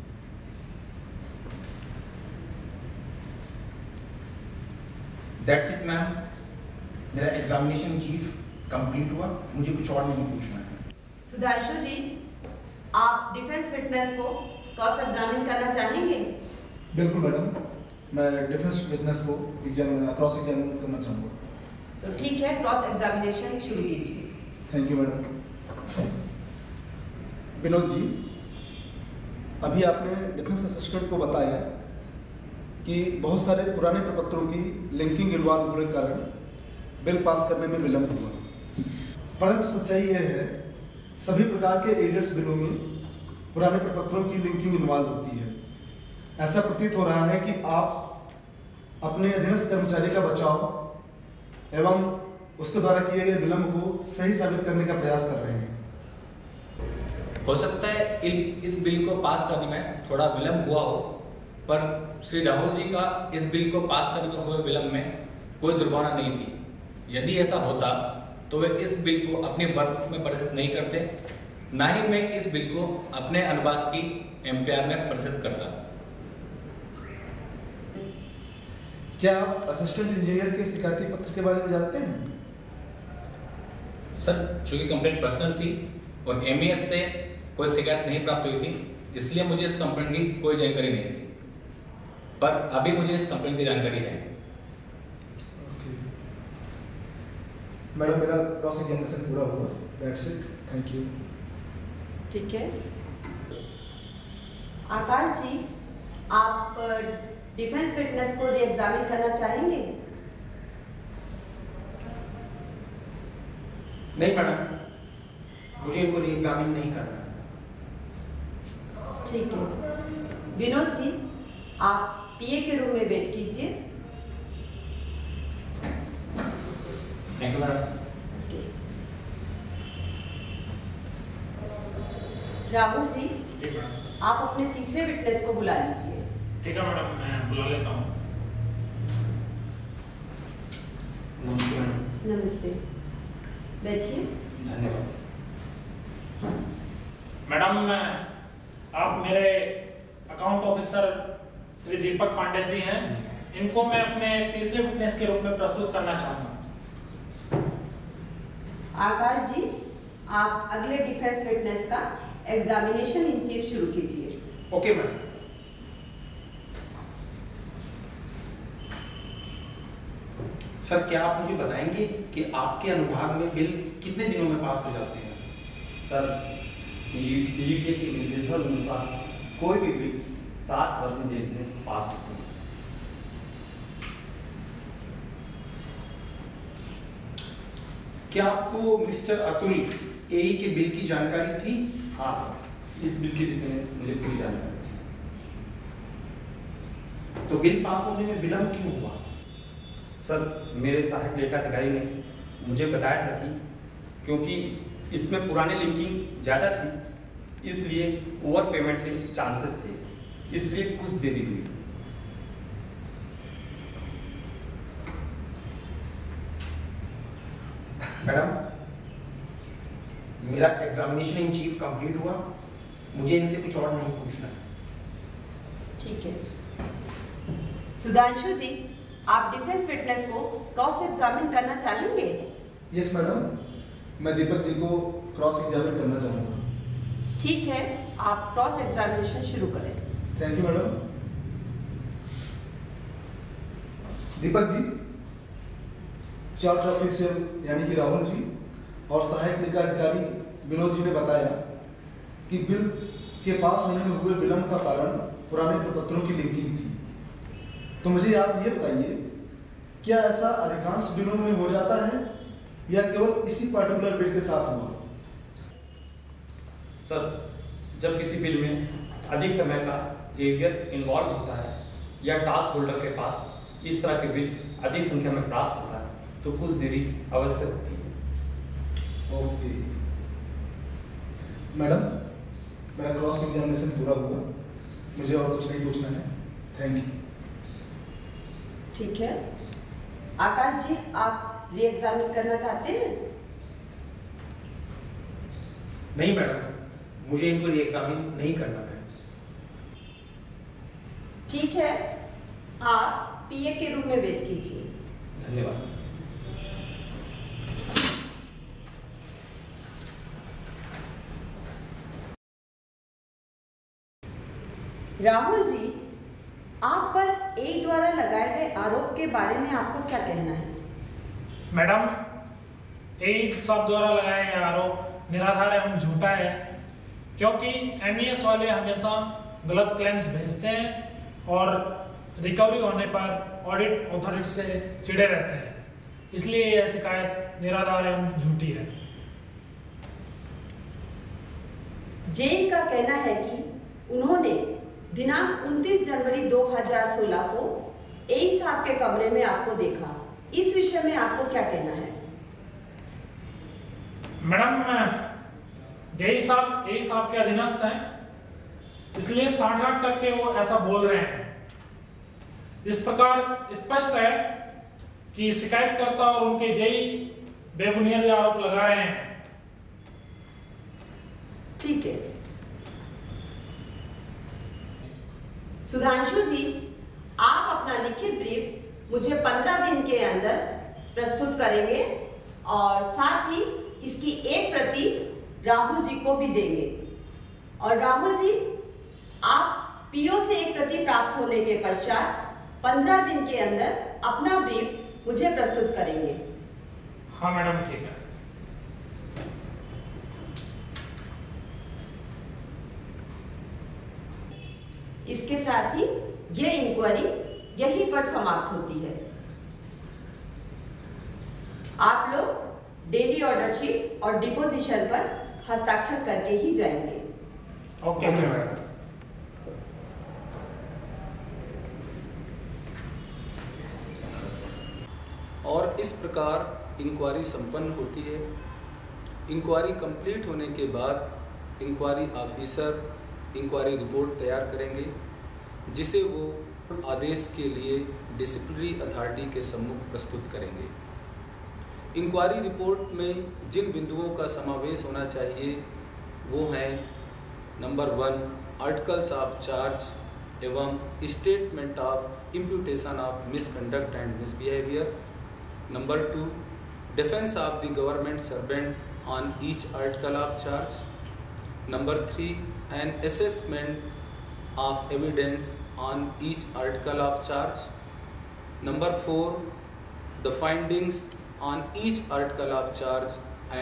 That's it, ma'am. मेरा एग्जामिनेशन चीफ कंप्लीट हुआ, मुझे कुछ और नहीं पूछना है। सुधांशु जी, आप डिफेंस विटनेस को क्रॉस एग्जामिन करना चाहेंगे? बिल्कुल मैडम, मैं डिफेंस विटनेस को एग्जाम क्रॉस एग्जामिन करना चाहूँगा। तो ठीक है, क्रॉस एग्जामिनेशन शुरू कीजिए। Thank you madam. Vinod ji, अभी आपने डिफेंस असिस्टेंट को बताया कि बहुत सारे पुराने प्रपत्रों की लिंकिंग इन्वॉल्व होने के कारण बिल पास करने में विलंब हुआ, परंतु सच्चाई यह है सभी प्रकार के एरियर्स बिलों में पुराने प्रपत्रों की लिंकिंग इन्वॉल्व होती है। ऐसा प्रतीत हो रहा है कि आप अपने अधीनस्थ कर्मचारी का बचाव एवं उसके द्वारा किए गए विलंब को सही साबित करने का प्रयास कर रहे हैं। हो सकता है इन इस बिल को पास करने में थोड़ा विलम्ब हुआ हो, पर श्री राहुल जी का इस बिल को पास करने में हुए विलम्ब में कोई दुर्भावना नहीं थी। यदि ऐसा होता तो वे इस बिल को अपने वर्क में प्रदर्शित नहीं करते, ना ही मैं इस बिल को अपने अनुभाग की एमपीआर में प्रदर्शित करता। क्या आप असिस्टेंट इंजीनियर के शिकायती पत्र के बारे में जानते हैं? सर, चूंकि कंप्लेंट पर्सनल थी और एमईएस से कोई शिकायत नहीं प्राप्त हुई थी, इसलिए मुझे इस कंप्लेंट की कोई जानकारी नहीं थी, पर अभी मुझे इस कंप्लेंट की जानकारी है। मैडम, मेरा क्रॉस एग्जामिनेशन पूरा हुआ। That's it, thank you. ठीक है। आकाश जी, आप डिफेंस फिटनेस को री एग्जामिन करना चाहेंगे? नहीं मैडम, मुझे इनको री एग्जामिन नहीं करना। ठीक है। विनोद जी, आप पीए के रूम में वेट कीजिए। Thank you madam. Rahul ji, जी मैडम। आप अपने तीसरे विटनेस को बुला लीजिए। ठीक है मैडम, मैं बुला लेता हूँ। नमस्ते मैडम। नमस्ते, बैठिए। धन्यवाद। मैडम, आप मेरे अकाउंट ऑफिसर श्री दीपक पांडे जी हैं, इनको मैं अपने तीसरे विटनेस के रूप में प्रस्तुत करना चाहूँगा। आकाश जी, आप अगले डिफेंस विटनेस का एग्जामिनेशन इन चीफ शुरू कीजिए। Okay ma'am. सर, क्या आप मुझे बताएंगे कि आपके अनुभाग में बिल कितने दिनों में पास हो जाते हैं? सर, सीजीपीए के निर्देशानुसार कोई भी बिल सात वर्किंग डेज में पास होते हैं। क्या आपको मिस्टर अतुल एई के बिल की जानकारी थी? हाँ सर, इस बिल के विषय में मुझे पूरी जानकारी थी। तो बिल पास होने में विलम्ब क्यों हुआ? सर, मेरे सहायक लेखाधिकारी ने मुझे बताया था कि क्योंकि इसमें पुरानी लिंकिंग ज़्यादा थी, इसलिए ओवर पेमेंट के चांसेस थे, इसलिए कुछ देरी हुई। मैडम, मेरा एग्जामिनेशन इन चीफ कंप्लीट हुआ, मुझे इनसे कुछ और नहीं पूछना है। ठीक है। सुधांशु जी, आप डिफेंस विटनेस को क्रॉस एग्जामिन करना चाहेंगे? यस मैडम, मैं दीपक जी को क्रॉस एग्जामिन करना चाहूँगा। ठीक है, आप क्रॉस एग्जामिनेशन शुरू करें। Thank you madam. Deepak ji, charge officer यानी कि राहुल जी और सहायक लेखा अधिकारी विनोद जी ने बताया कि बिल के पास होने में हुए विलम्ब का कारण पुराने प्रपत्रों की लिंकिंग थी। तो मुझे आप ये बताइए, क्या ऐसा अधिकांश बिलों में हो जाता है या केवल इसी पर्टिकुलर बिल के साथ हुआ? सर, जब किसी बिल में अधिक समय का एरियर इन्वॉल्व होता है या टास्क होल्डर के पास इस तरह के बिल अधिक संख्या में प्राप्त होता है तो कुछ देरी अवश्य होती है। ओके मैडम, मेरा क्रॉस एग्जामिनेशन पूरा हुआ, मुझे और कुछ नहीं पूछना है। Thank you. ठीक है। आकाश जी, आप री एग्जामिन करना चाहते हैं? नहीं मैडम, मुझे इनको री एग्जामिन नहीं करना है। ठीक है, आप पीए के रूम में वेट कीजिए। धन्यवाद। राहुल जी, आप पर एक द्वारा लगाए गए आरोप के बारे में आपको क्या कहना है? मैडम, एक साहब द्वारा लगाया गया आरोप निराधार एवं झूठा है, क्योंकि एमईएस वाले हमेशा गलत क्लेम्स भेजते हैं और रिकवरी होने पर ऑडिट अथॉरिटी से चिढ़े रहते हैं, इसलिए यह शिकायत निराधार एवं झूठी है। जेल का कहना है कि उन्होंने दिनांक उनतीस जनवरी दो हज़ार सोलह को एई साहब के कमरे में आपको देखा। इस विषय में आपको क्या कहना है? मैडम, जय साहब यही साहब के अधीनस्थ हैं, इसलिए साठ-आठ करके वो ऐसा बोल रहे हैं। इस प्रकार स्पष्ट है कि शिकायतकर्ता और उनके जय बेबुनियादी आरोप लगा रहे हैं। ठीक है सुधांशु जी, आप अपना लिखित ब्रीफ मुझे पंद्रह दिन के अंदर प्रस्तुत करेंगे और साथ ही इसकी एक प्रति राहुल जी को भी देंगे। और राहुल जी, आप पीओ से एक प्रति प्राप्त होने के पश्चात पंद्रह दिन के अंदर अपना ब्रीफ मुझे प्रस्तुत करेंगे। हाँ मैडम, ठीक है। इसके साथ ही यह इंक्वायरी यहीं पर समाप्त होती है। आप लोग डेली ऑर्डर शीट और डिपोजिशन पर हस्ताक्षर करके ही जाएंगे। Okay madam. और इस प्रकार इंक्वायरी संपन्न होती है। इंक्वायरी कंप्लीट होने के बाद इंक्वायरी ऑफिसर इंक्वायरी रिपोर्ट तैयार करेंगे, जिसे वो आदेश के लिए डिसिप्लिनरी अथॉरिटी के सम्मुख प्रस्तुत करेंगे। इंक्वायरी रिपोर्ट में जिन बिंदुओं का समावेश होना चाहिए वो हैं number one, articles of charge एवं statement of imputation of misconduct and misbehaviour. Number two, defence of the government servant on each article of charge. Number three, an assessment of evidence on each article of charge. Number four, the findings on each article of charge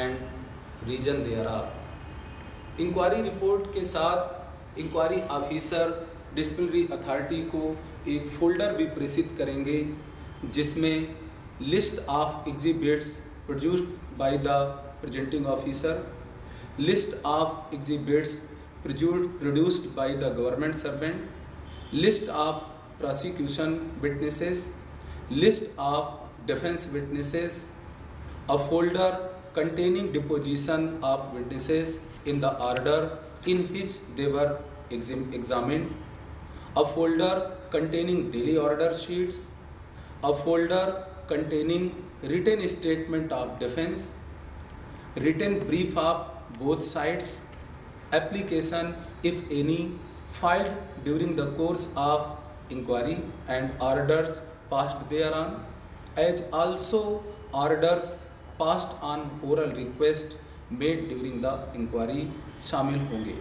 and reason thereof। Inquiry report के साथ inquiry officer disciplinary authority को एक folder भी प्रेषित करेंगे, जिसमें list of exhibits produced by the presenting officer, list of exhibits produced by the government servant, list of prosecution witnesses, list of defense witnesses, a folder containing deposition of witnesses in the order in which they were examined, a folder containing daily order sheets, a folder containing written statement of defense, written brief of both sides, application if any filed during the course of inquiry and orders passed thereon, as also orders passed on oral request made during the inquiry शामिल होंगे।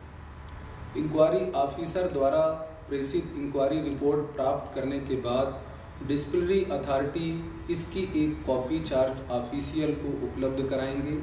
Inquiry officer द्वारा प्रेषित inquiry report प्राप्त करने के बाद disciplinary authority इसकी एक कॉपी चार्ज ऑफिशियल को उपलब्ध कराएंगे।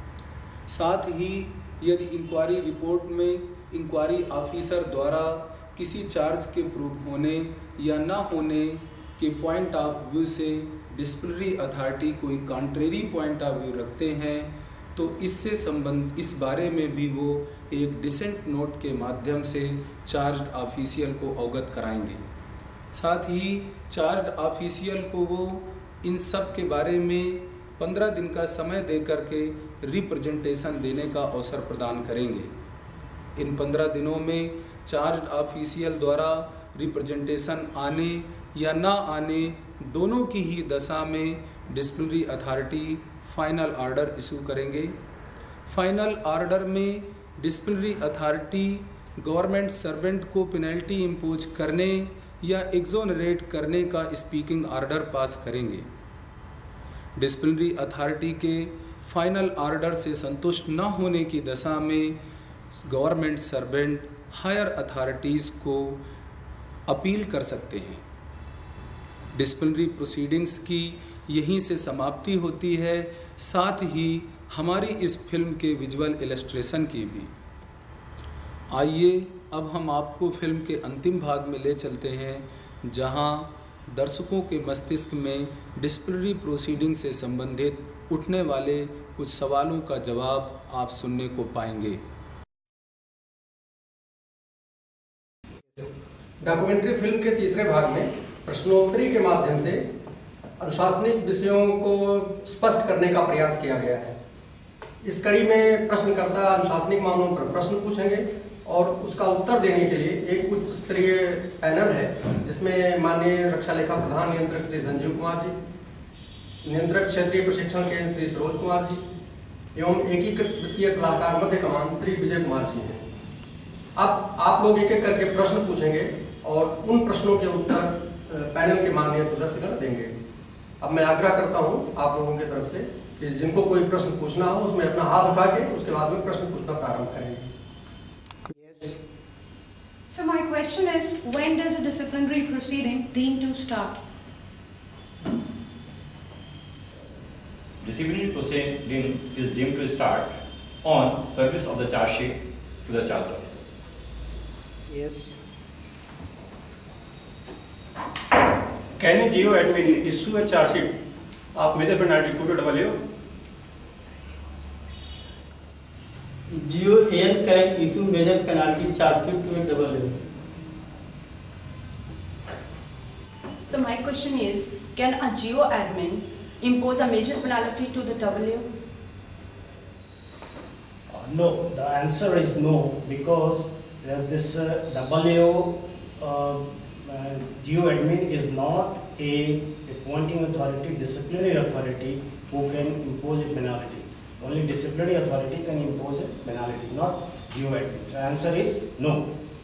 साथ ही यदि इंक्वायरी रिपोर्ट में इंक्वायरी ऑफिसर द्वारा किसी चार्ज के प्रूफ होने या ना होने के पॉइंट ऑफ व्यू से डिसिप्लिनरी अथॉरिटी कोई कॉन्ट्रेरी पॉइंट ऑफ व्यू रखते हैं, तो इससे संबंध इस बारे में भी वो एक डिसेंट नोट के माध्यम से चार्ज ऑफिशियल को अवगत कराएंगे। साथ ही चार्ज ऑफिशियल को वो इन सब के बारे में पंद्रह दिन का समय दे करके रिप्रेजेंटेशन देने का अवसर प्रदान करेंगे। इन पंद्रह दिनों में चार्ज ऑफिशियल द्वारा रिप्रेजेंटेशन आने या ना आने दोनों की ही दशा में disciplinary authority final order issue करेंगे। फाइनल ऑर्डर में डिसिप्लिनरी अथॉरिटी गवर्नमेंट सर्वेंट को पेनल्टी इम्पोज करने या एक्सोनरेट करने का स्पीकिंग ऑर्डर पास करेंगे। डिसिप्लिनरी अथॉरिटी के फाइनल ऑर्डर से संतुष्ट न होने की दशा में गवर्नमेंट सर्वेंट हायर अथॉरिटीज़ को अपील कर सकते हैं। डिसिप्लिनरी प्रोसीडिंग्स की यहीं से समाप्ति होती है, साथ ही हमारी इस फिल्म के विजुअल इलस्ट्रेशन की भी। आइए अब हम आपको फिल्म के अंतिम भाग में ले चलते हैं, जहां दर्शकों के मस्तिष्क में डिसिप्लिनरी प्रोसीडिंग से संबंधित उठने वाले कुछ सवालों का जवाब आप सुनने को पाएंगे। डॉक्यूमेंट्री फिल्म के तीसरे भाग में प्रश्नोत्तरी के माध्यम से अनुशासनिक विषयों को स्पष्ट करने का प्रयास किया गया है। इस कड़ी में प्रश्नकर्ता अनुशासनिक मामलों पर प्रश्न पूछेंगे और उसका उत्तर देने के लिए एक उच्च स्तरीय पैनल है जिसमें माननीय रक्षा लेखा प्रधान नियंत्रक श्री संजीव कुमार जी, नियंत्रक क्षेत्रीय प्रशिक्षण केंद्र श्री सरोज कुमार जी एवं एकीकृत वित्तीय सलाहकार मध्य कमान श्री विजय कुमार जी हैं। अब आप लोग एक एक करके प्रश्न पूछेंगे और उन प्रश्नों के उत्तर पैनल के माननीय सदस्यगण देंगे। अब मैं आग्रह करता हूं आप लोगों की तरफ से कि जिनको कोई प्रश्न पूछना हो उसमें अपना हाथ उठा के उसके बाद में प्रश्न पूछना प्रारंभ करेंगे। So my question is, when does a disciplinary proceeding deem to start? Disciplinary proceeding is deemed to start on service of the charge sheet to the charge officer. Yes. Can a G O admin issue a charge sheet of major penalty to W O? G O A N can issue major penalty charge sheet to a W O. So my question is, can a G O admin impose a major penalty to the W O? Uh, no, the answer is no, because uh, this uh, W O uh, uh, G O admin is not a appointing authority, disciplinary authority who can impose a penalty. Only disciplinary authority can impose a penalty, not G O admin. So answer is no.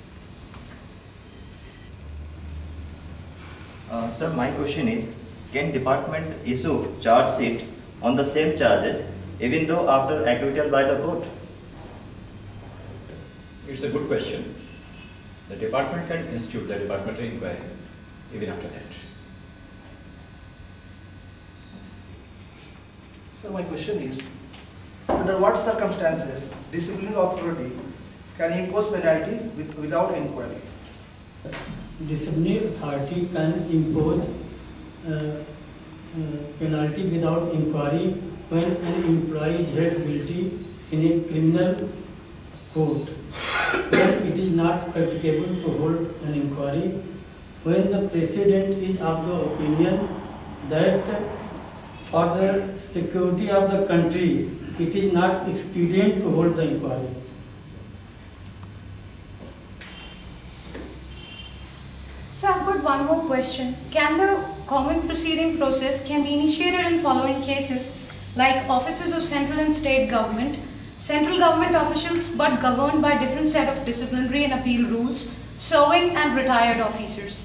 Uh, sir, my question is, can department issue charge sheet on the same charges even though after acquittal by the court? It's a good question. The department can institute the departmental inquiry even after that. So my question is, under what circumstances disciplinary authority can impose penalty with, without inquiry? Disciplinary authority can impose uh, uh, penalty without inquiry when an employee is held guilty in a criminal court, when it is not practicable to hold an inquiry, when the President is of the opinion that for the security of the country it is not expedient to hold the inquiry. So I've got one more question. Can the common proceeding process can be initiated in following cases like officers of central and state government, central government officials but governed by different set of disciplinary and appeal rules, serving and retired officers?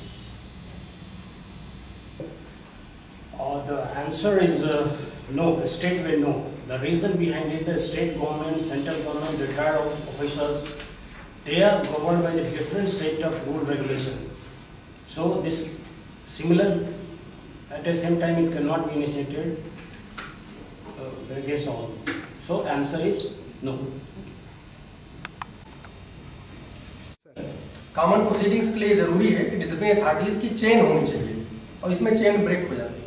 Uh, the answer is uh, no, straightway no. The reason behind it, the state government, central government, retired officers, they are governed by the different set of rule regulation. So this similar, at the same time it cannot be initiated uh, against all. So answer is no. Common proceedings के लिए जरूरी है कि disciplinary authorities की chain होनी चाहिए और इसमें चेन ब्रेक हो जाती है।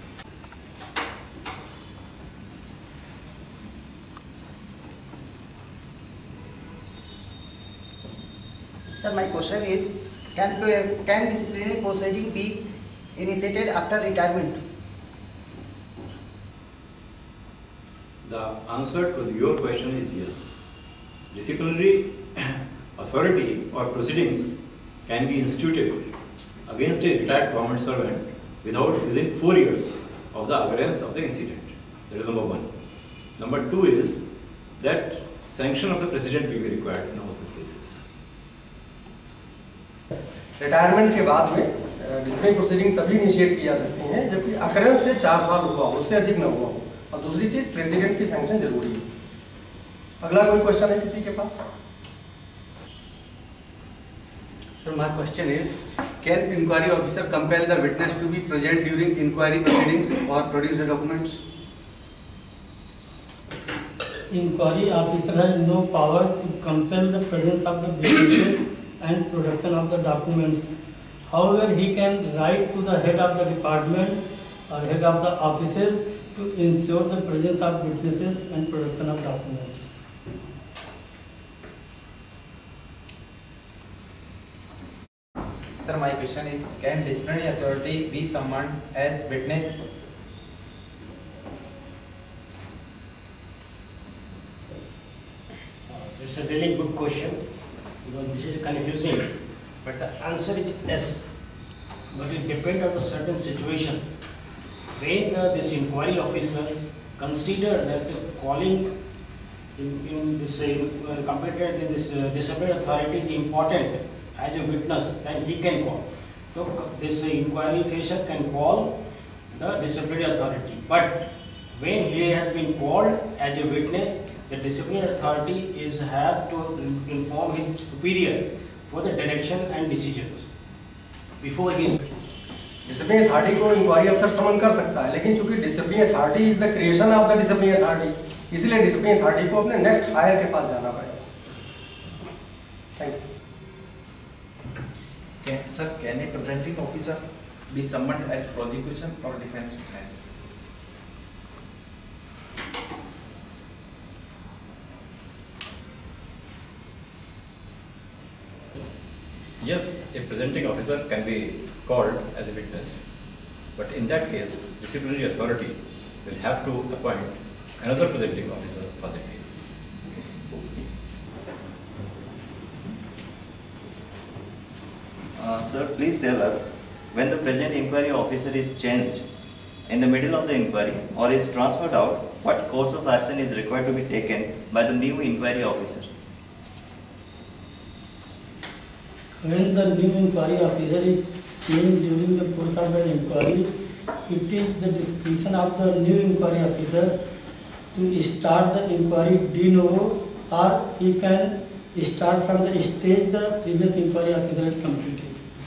Sir, my question is, can, can disciplinary proceeding be initiated after retirement? The answer to your question is yes. Disciplinary authority or proceedings can be instituted against a retired government servant without within four years of the occurrence of the incident. That is number one. Number two is that sanction of the president will be required in all such cases. Retirement के बाद में disciplinary proceeding तभी initiate की जा सकती हैं जबकि occurrence से चार साल हुआ हो, उससे अधिक न हुआ हो। और दूसरी चीज प्रेसिडेंट की सैंक्शन जरूरी है। अगला कोई क्वेश्चन है किसी के पास? Sir, my question is, can inquiry officer compel the witness to be present during inquiry proceedings or produce the documents? Inquiry officer has no power to compel the presence of the witnesses and production of the documents. However, he can write to the head of the department or head of the offices to ensure the presence of witnesses and production of documents. Sir, my question is, can disciplinary authority be summoned as witness? it's a really good question because this is confusing, but the answer is yes. But it depends on the certain situations. When uh, this inquiry officers consider that calling in, in this uh, competent in this uh, disciplinary authority is important as a witness, then he can call. So this uh, inquiry officer can call the disciplinary authority. But when he has been called as a witness, the disciplinary authority is have to inform his superior for the direction and decisions before he is. Discipline authority को inquiry अफसर summon कर सकता है, लेकिन चूंकि discipline authority is the creation of the discipline authority, इसलिए discipline authority को अपने नेक्स्ट हायर के पास जाना पड़ेगा. Thank you. Sir, can a presenting officer be summoned as prosecution और defence witness? Yes, a presenting officer can be called as a witness, but in that case, disciplinary authority will have to appoint another presenting officer for the case. Uh, sir, please tell us, when the present inquiry officer is changed in the middle of the inquiry or is transferred out, what course of action is required to be taken by the new inquiry officer? When the new inquiry officer is changed during the course of the inquiry, it is the discretion of the new inquiry officer to start the inquiry de novo, or he can start from the stage the previous inquiry officer has completed.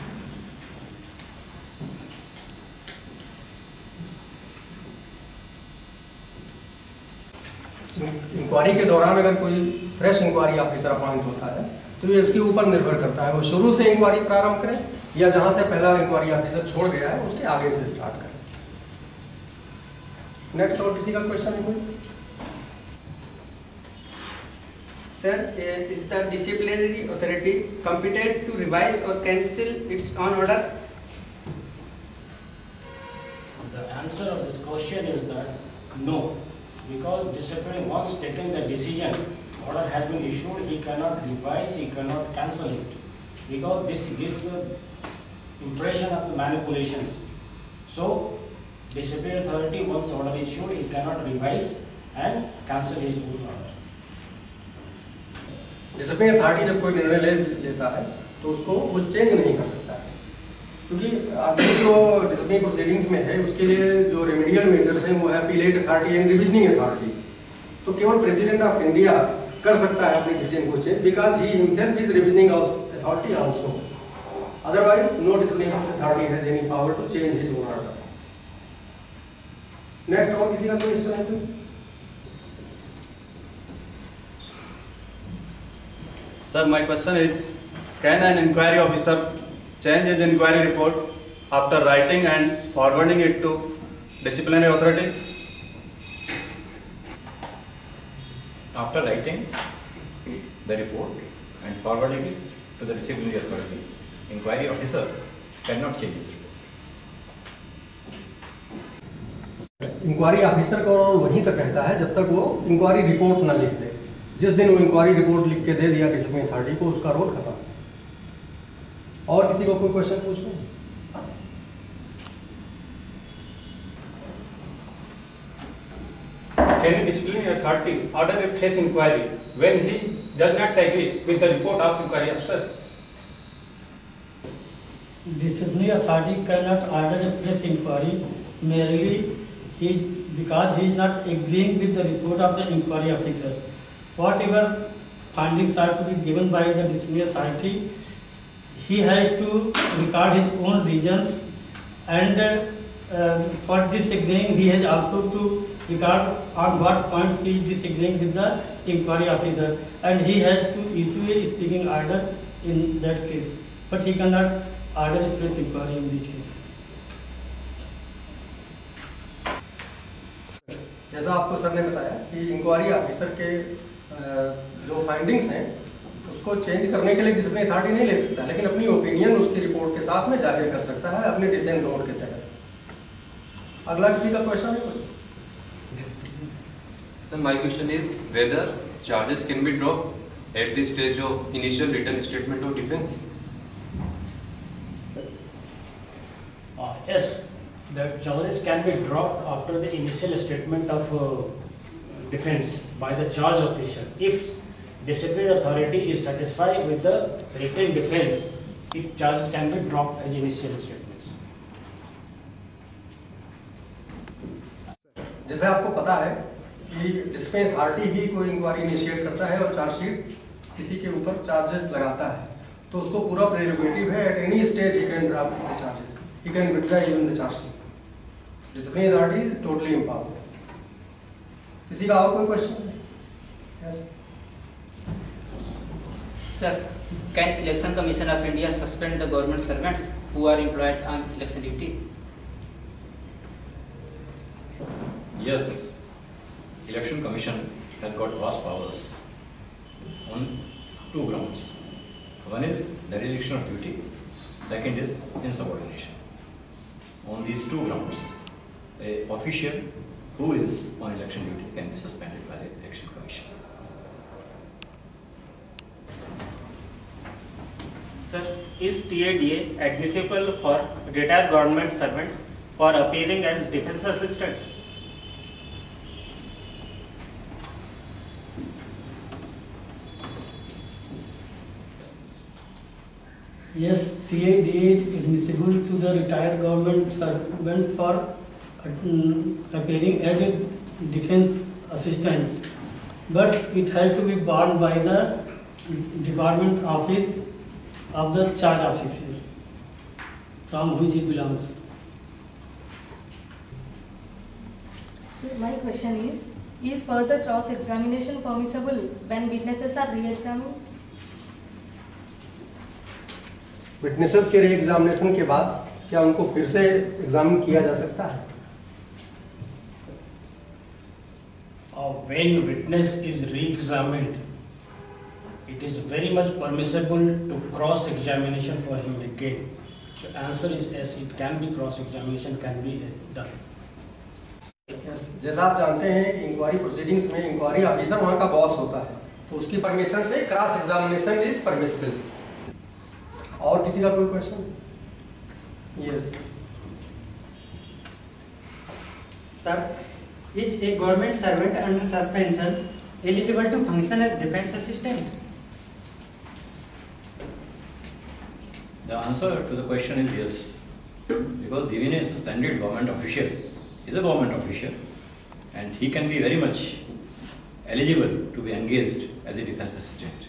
Inquiry के दौरान अगर कोई fresh inquiry officer appoint होता है तो ये इसके ऊपर निर्भर करता है, वो शुरू से इंक्वायरी प्रारंभ करें या जहां से पहला इंक्वायरी ऑफिसर छोड़ गया है उसके आगे से स्टार्ट करें. नेक्स्ट और किसी का क्वेश्चन है कोई? Sir, uh, is the disciplinary authority competent to revise or cancel its own order? The answer of this question is that no, because disciplinary once taken the decision, order has been issued, he cannot revise, he cannot cancel it, because this gives the impression of the manipulations. So, disciplinary authority once order is issued, he cannot revise and cancel his own order. Discipline authority जब कोई निर्णय ले लेता है तो उसको वो change नहीं कर सकता है, क्योंकि अभी जो डिसिप्लिन प्रोसीडिंग्स में है उसके लिए जो रेमेडियल मेजर्स हैं वो है appellate authority and revisioning authority. तो केवल प्रेसिडेंट ऑफ इंडिया कर सकता है अपने डिसीजन को change, because he himself is revisioning authority also. Otherwise no discipline authority has any power to change his own order. Next और किसी का क्वेश्चन है? Sir, my question is, can an inquiry officer change his inquiry report after writing and forwarding it to disciplinary authority? After writing the report and forwarding it to the disciplinary authority, inquiry officer cannot change his report. Inquiry officer का वहीं तक रहता है जब तक वो inquiry report ना लिख दे. जिस दिन वो इंक्वायरी रिपोर्ट लिख के दे दिया डिसिप्लिन अथॉरिटी को, उसका रोल खत्म. और किसी को कोई क्वेश्चन पूछना है? Can a disciplinary authority order a fresh inquiry when he does not agree with the report of inquiry officer? Disciplinary authority cannot order a fresh inquiry merely he, because he is not agreeing with the report of the inquiry officer. Whatever findings are to be given by the disciplinary authority, he has to record his own reasons, and uh, for disagreeing he has also to record on what points he is disagreeing with the inquiry officer, and he has to issue a speaking order in that case, but he cannot order a fresh inquiry in this case. जैसा आपको sir ने बताया कि inquiry officer के जो findings हैं उसको change करने के लिए डिसिप्लिन अथॉरिटी नहीं ले सकता, लेकिन अपनी ओपिनियन उसकी रिपोर्ट के साथ में जाहिर कर सकता है अपने डिसेंट नोट के तहत. अगला किसी का क्वेश्चन है? Sir, my question is whether charges can be drop at the stage of initial written statement of defense? Uh, yes, the charges can be dropped after the initial statement of uh, defense by the charge official. If disciplinary authority is satisfied with the written defense, it charges can be dropped as initial statements. जैसे आपको पता है कि display authority ही कोई inquiry initiate करता है और chargesheet किसी के ऊपर चार्जेस लगाता है, तो उसको पूरा प्रेरोगेटिव है, at any stage he can drop the charges, he can withdraw even the chargesheet. Display authority is totally empowered. किसी का और कोई question? Yes sir, can Election Commission of India suspend the government servants who are employed on election duty? Yes, Election Commission has got vast powers on two grounds. One is dereliction of duty, second is insubordination. On these two grounds, a official who is on election duty can be suspended by the Election Commission. Sir, is T A D A admissible for retired government servant for appearing as defense assistant? Yes, T A D A is admissible to the retired government servant for uh, appearing as a defense assistant, but it has to be borne by the department office of the charge officer from which he belongs. So my question is, is further cross-examination permissible when witnesses are re-examined? Witnesses के re examination के बाद क्या उनको फिर से examine किया जा सकता है? Uh, when witness is re-examined, it is very much permissible to cross-examination for him again. So answer is yes, it can be cross-examination can be done. Yes, जैसा आप जानते हैं इंक्वायरी प्रोसीडिंग्स में इंक्वायरी ऑफिसर वहाँ का boss होता है, तो उसकी परमिशन से क्रॉस एग्जामिनेशन इज परमिसिबल। और किसी का कोई question? Yes sir, is a government servant under suspension eligible to function as defense assistant? The answer to the question is yes, because even a suspended government official is a government official and he can be very much eligible to be engaged as a defense assistant.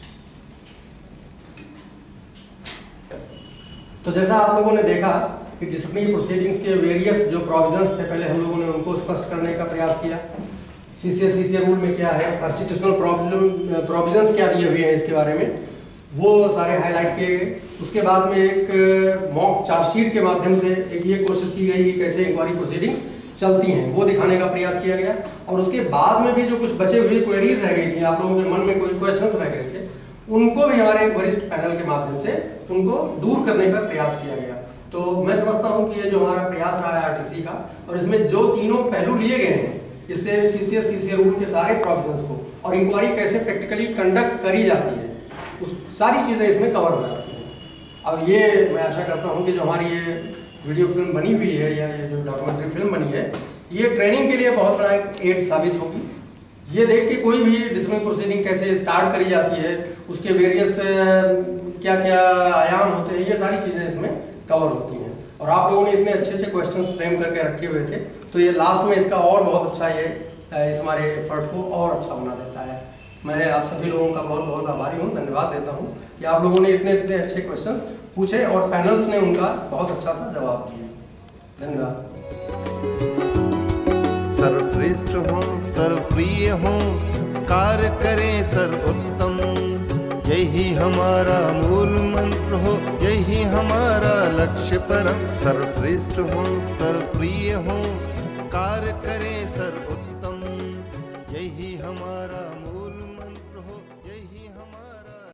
तो जैसा आप लोगों ने देखा कि disciplinary proceedings के various जो provisions थे, पहले हम लोगों ने उनको स्पष्ट करने का प्रयास किया। सीसीएस सीसीए रूल में क्या है, कॉन्स्टिट्यूशनल प्रॉब्लम प्रोविजंस क्या दिए हुए हैं इसके बारे में, वो सारे हाईलाइट किए गए। उसके बाद में एक मॉक चार्जशीट के माध्यम से एक ये कोशिश की गई कि कैसे इंक्वायरी प्रोसीडिंग्स चलती हैं, वो दिखाने का प्रयास किया गया। और उसके बाद में भी जो कुछ बचे हुए क्वेरीज रह गई थी, आप लोगों के मन में कोई क्वेश्चंस रह गए थे, उनको भी हमारे वरिष्ठ पैनल के माध्यम से उनको दूर करने का प्रयास किया गया। तो मैं समझता हूं कि ये जो हमारा प्रयास रहा है आरटीसी का, और इसमें जो तीनों पहलू लिए गए हैं, इससे सीसीएस सीसीए रूल के सारे प्रोविजंस को और इंक्वायरी कैसे प्रैक्टिकली कंडक्ट करी जाती है, उस सारी चीजें इसमें कवर हो जाती हैं। अब ये मैं आशा करता हूं कि जो हमारी ये वीडियो फिल्म बनी हुई है या ये जो डॉक्यूमेंट्री फिल्म बनी है, ये ट्रेनिंग के लिए बहुत बड़ा एक एड साबित होगी। ये देख के कोई भी डिसिप्लिनरी प्रोसीडिंग कैसे स्टार्ट करी जाती है, उसके वेरियस क्या क्या आयाम होते हैं, ये सारी चीज़ें इसमें कवर होती हैं। और आप लोगों ने इतने अच्छे अच्छे क्वेश्चंस फ्रेम करके रखे हुए थे, तो ये लास्ट में इसका और बहुत अच्छा ये इस हमारे एफर्ट को और अच्छा बना देता है। मैं आप सभी लोगों का बहुत बहुत आभारी हूँ, धन्यवाद देता हूँ कि आप लोगों ने इतने इतने अच्छे क्वेश्चंस पूछे और पैनल्स ने उनका बहुत अच्छा सा जवाब दिया। धन्यवाद। सर्वश्रेष्ठ हो, सर्वप्रिय हो, कार्य करें सर्वोत्तम, यही हमारा मूल मंत्र हो, यही हमारा लक्ष्य परम। सर्वश्रेष्ठ हो, सर्वप्रिय हो, कार्य करें सर्वोत्तम, यही हमारा